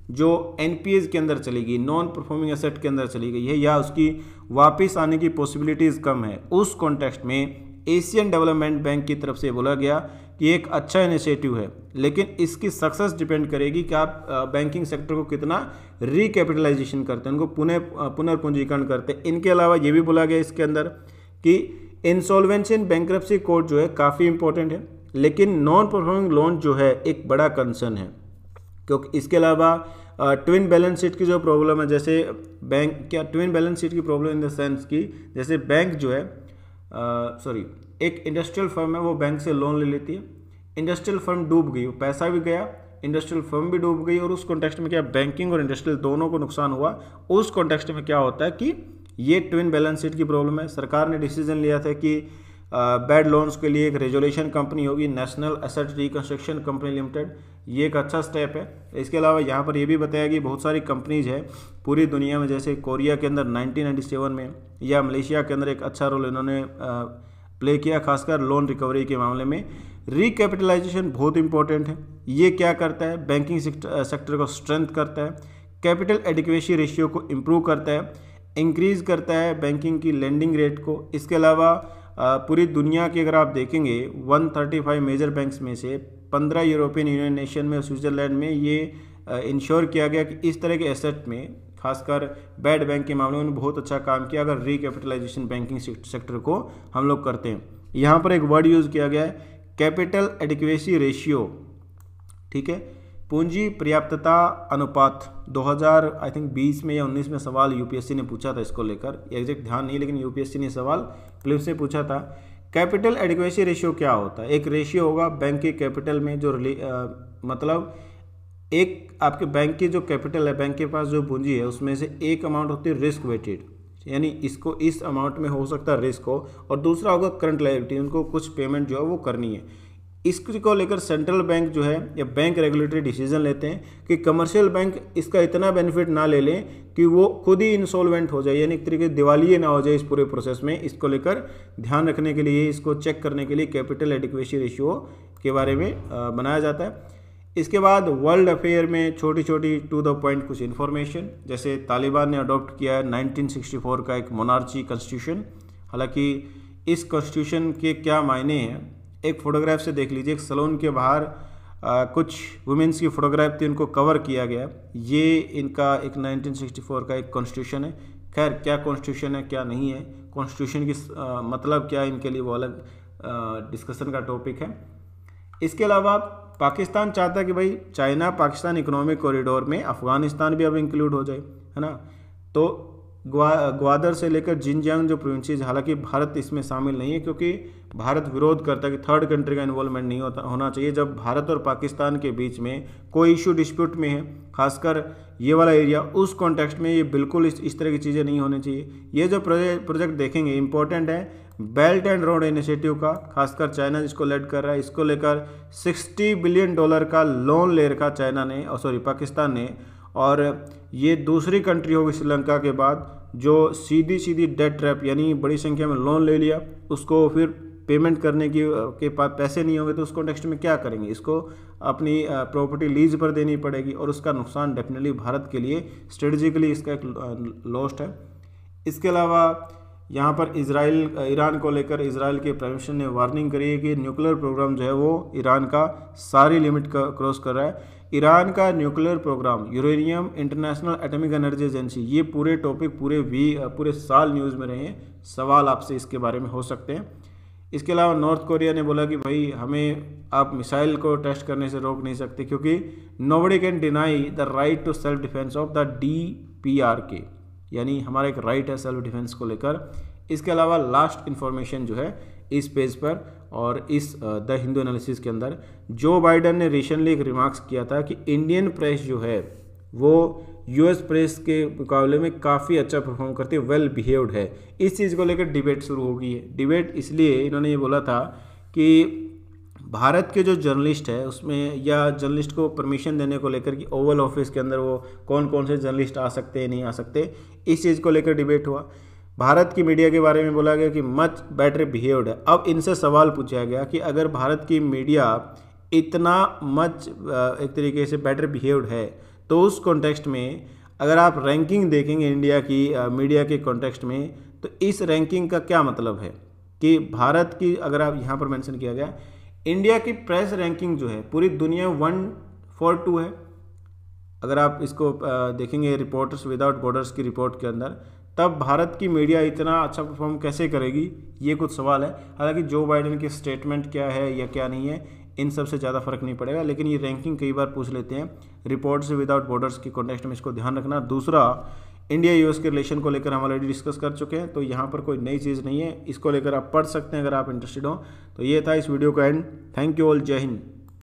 A: जो एनपीएज के अंदर चली गई, नॉन परफॉर्मिंग एसेट के अंदर चली गई है, या उसकी वापस आने की पॉसिबिलिटीज़ कम है, उस कॉन्टेक्स्ट में एशियन डेवलपमेंट बैंक की तरफ से बोला गया कि एक अच्छा इनिशिएटिव है, लेकिन इसकी सक्सेस डिपेंड करेगी कि आप बैंकिंग सेक्टर को कितना रिकैपिटलाइजेशन करते हैं, उनको पुनः पुनर्पूंजीकरण करते हैं। इनके अलावा ये भी बोला गया इसके अंदर कि इंसॉल्वेंसी एंड बैंक्रप्सी कोड जो है काफ़ी इंपॉर्टेंट है, लेकिन नॉन परफॉर्मिंग लोन जो है एक बड़ा कंसर्न है, क्योंकि इसके अलावा ट्विन बैलेंस शीट की जो प्रॉब्लम है, जैसे बैंक क्या ट्विन बैलेंस शीट की प्रॉब्लम इन द सेंस की जैसे बैंक जो है सॉरी uh, एक इंडस्ट्रियल फर्म है, वो बैंक से लोन ले लेती है, इंडस्ट्रियल फर्म डूब गई, पैसा भी गया, इंडस्ट्रियल फर्म भी डूब गई, और उस कॉन्टेक्स्ट में क्या बैकिंग और इंडस्ट्रियल दोनों को नुकसान हुआ। उस कॉन्टेक्स्ट में क्या होता है कि ये ट्विन बैलेंस शीट की प्रॉब्लम है। सरकार ने डिसीजन लिया था कि बैड लोन्स के लिए एक रेजोल्यूशन कंपनी होगी, national asset reconstruction company limited, ये एक अच्छा स्टेप है। इसके अलावा यहाँ पर यह भी बताया कि बहुत सारी कंपनीज है पूरी दुनिया में, जैसे कोरिया के अंदर नाइनटीन नाइंटी सेवन में या मलेशिया के अंदर एक अच्छा रोल इन्होंने प्ले किया, खासकर लोन रिकवरी के मामले में। रिकैपिटलाइजेशन बहुत इंपॉर्टेंट है। ये क्या करता है, बैंकिंग सेक्टर को स्ट्रेंथ करता है, कैपिटल एडिक्वेसी रेशियो को इम्प्रूव करता है, इंक्रीज करता है बैंकिंग की लेंडिंग रेट को। इसके अलावा पूरी दुनिया की अगर आप देखेंगे एक सौ पैंतीस मेजर बैंक्स में से पंद्रह यूरोपियन यूनियन नेशन में, स्विट्जरलैंड में ये इंश्योर किया गया कि इस तरह के एसेट में, खासकर बैड बैंक के मामले में बहुत अच्छा काम किया अगर रिकैपिटलाइजेशन बैंकिंग सेक्टर को हम लोग करते हैं। यहाँ पर एक वर्ड यूज़ किया गया है कैपिटल एडिक्वेसी रेशियो, ठीक है, पूंजी पर्याप्तता अनुपात। दो हज़ार आई थिंक बीस में या उन्नीस में सवाल यूपीएससी ने पूछा था इसको लेकर, एग्जैक्ट ध्यान नहीं, लेकिन यूपीएससी ने सवाल क्लिप से पूछा था। कैपिटल एडिक्वेसी रेशियो क्या होता है? एक रेशियो होगा बैंक के कैपिटल में जो आ, मतलब एक आपके बैंक की जो कैपिटल है, बैंक के पास जो पूंजी है, उसमें से एक अमाउंट होती है रिस्क वेटेड, यानी इसको इस अमाउंट में हो सकता है रिस्क हो, और दूसरा होगा करंट लायबिलिटी, उनको कुछ पेमेंट जो है वो करनी है। इसको लेकर सेंट्रल बैंक जो है या बैंक रेगुलेटरी डिसीजन लेते हैं कि कमर्शियल बैंक इसका इतना बेनिफिट ना ले लें कि वो खुद ही इंसॉल्वेंट हो जाए, यानी एक तरीके से दिवालिये ना हो जाए इस पूरे प्रोसेस में। इसको लेकर ध्यान रखने के लिए, इसको चेक करने के लिए कैपिटल एडिक्वेसी रेशियो के बारे में बनाया जाता है। इसके बाद वर्ल्ड अफेयर में छोटी छोटी टू द पॉइंट कुछ इन्फॉर्मेशन, जैसे तालिबान ने अडॉप्ट किया है नाइनटीन सिक्सटी फोर का एक मोनार्ची कॉन्स्टिट्यूशन। हालांकि इस कॉन्स्टिट्यूशन के क्या मायने हैं, एक फ़ोटोग्राफ से देख लीजिए। एक सैलून के बाहर आ, कुछ वुमेंस की फ़ोटोग्राफ थी, उनको कवर किया गया। ये इनका एक नाइनटीन सिक्सटी फोर का एक कॉन्स्टिट्यूशन है। खैर क्या कॉन्स्टिट्यूशन है क्या नहीं है, कॉन्स्टिट्यूशन की आ, मतलब क्या है इनके लिए, वो अलग डिस्कशन का टॉपिक है। इसके अलावा पाकिस्तान चाहता है कि भाई चाइना पाकिस्तान इकोनॉमिक कॉरिडोर में अफ़गानिस्तान भी अब इंक्लूड हो जाए, है ना। तो ग्वा ग्वादर से लेकर जिनजियांग जो प्रोविंसेस, हालांकि भारत इसमें शामिल नहीं है क्योंकि भारत विरोध करता है कि थर्ड कंट्री का इन्वॉल्वमेंट नहीं होता होना चाहिए। जब भारत और पाकिस्तान के बीच में कोई इशू डिस्प्यूट में है, खासकर ये वाला एरिया, उस कॉन्टेक्स्ट में ये बिल्कुल इस इस तरह की चीज़ें नहीं होनी चाहिए। ये जो प्रोजेक्ट प्रोजेक्ट देखेंगे इंपॉर्टेंट है, बेल्ट एंड रोड इनिशिएटिव का, खासकर चाइना जिसको लेड कर रहा है। इसको लेकर साठ बिलियन डॉलर का लोन ले रखा चाइना ने, और सॉरी पाकिस्तान ने, और ये दूसरी कंट्री होगी श्रीलंका के बाद जो सीधी सीधी डेट ट्रैप, यानी बड़ी संख्या में लोन ले लिया, उसको फिर पेमेंट करने की के पास पैसे नहीं होंगे तो उस कॉन्टेक्स्ट में क्या करेंगे, इसको अपनी प्रॉपर्टी लीज पर देनी पड़ेगी, और उसका नुकसान डेफिनेटली भारत के लिए स्ट्रेटजिकली इसका एक लॉस्ट है। इसके अलावा यहाँ पर इजराइल ईरान को लेकर इजराइल के प्राइम मिनिस्टर ने वार्निंग करी है कि न्यूक्लियर प्रोग्राम जो है वो ईरान का सारी लिमिट का क्रॉस कर रहा है। ईरान का nuclear program, uranium, international atomic energy agency, ये पूरे टॉपिक पूरे वी पूरे साल न्यूज़ में रहे हैं, सवाल आपसे इसके बारे में हो सकते हैं। इसके अलावा नॉर्थ कोरिया ने बोला कि भाई हमें आप मिसाइल को टेस्ट करने से रोक नहीं सकते क्योंकि nobody can deny the right to self defence of the D P R K, यानी हमारा एक राइट है सेल्फ डिफेंस को लेकर। इसके अलावा लास्ट इन्फॉर्मेशन जो है इस पेज पर और इस द हिंदू एनालिसिस के अंदर, जो बाइडन ने रिसेंटली एक रिमार्क्स किया था कि इंडियन प्रेस जो है वो यूएस प्रेस के मुकाबले में काफ़ी अच्छा परफॉर्म करती है, वेल बिहेव्ड है। इस चीज़ को लेकर डिबेट शुरू हो गई है। डिबेट इसलिए इन्होंने ये बोला था कि भारत के जो जर्नलिस्ट है उसमें, या जर्नलिस्ट को परमिशन देने को लेकर कि ओवल ऑफिस के अंदर वो कौन कौन से जर्नलिस्ट आ सकते हैं नहीं आ सकते, इस चीज़ को लेकर डिबेट हुआ। भारत की मीडिया के बारे में बोला गया कि मच बेटर बिहेव्ड है। अब इनसे सवाल पूछा गया कि अगर भारत की मीडिया इतना मच एक तरीके से बेटर बिहेव्ड है तो उस कॉन्टेक्स्ट में अगर आप रैंकिंग देखेंगे इंडिया की मीडिया के कॉन्टेक्स्ट में, तो इस रैंकिंग का क्या मतलब है कि भारत की, अगर आप यहाँ पर मेंशन किया गया इंडिया की प्रेस रैंकिंग जो है पूरी दुनिया में वन फोर टू है। अगर आप इसको देखेंगे रिपोर्टर्स विदाउट बॉर्डर्स की रिपोर्ट के अंदर, तब भारत की मीडिया इतना अच्छा परफॉर्म कैसे करेगी, ये कुछ सवाल है। हालांकि जो बाइडेन की स्टेटमेंट क्या है या क्या नहीं है, इन सब से ज़्यादा फर्क नहीं पड़ेगा, लेकिन ये रैंकिंग कई बार पूछ लेते हैं रिपोर्ट्स विदाउट बॉर्डर्स की कॉन्टेक्स्ट में, इसको ध्यान रखना। दूसरा, इंडिया यूएस के रिलेशन को लेकर हम ऑलरेडी डिस्कस कर चुके हैं, तो यहाँ पर कोई नई चीज़ नहीं है, इसको लेकर आप पढ़ सकते हैं अगर आप इंटरेस्टेड हो। तो ये था इस वीडियो का एंड। थैंक यू ऑल, जय हिंद।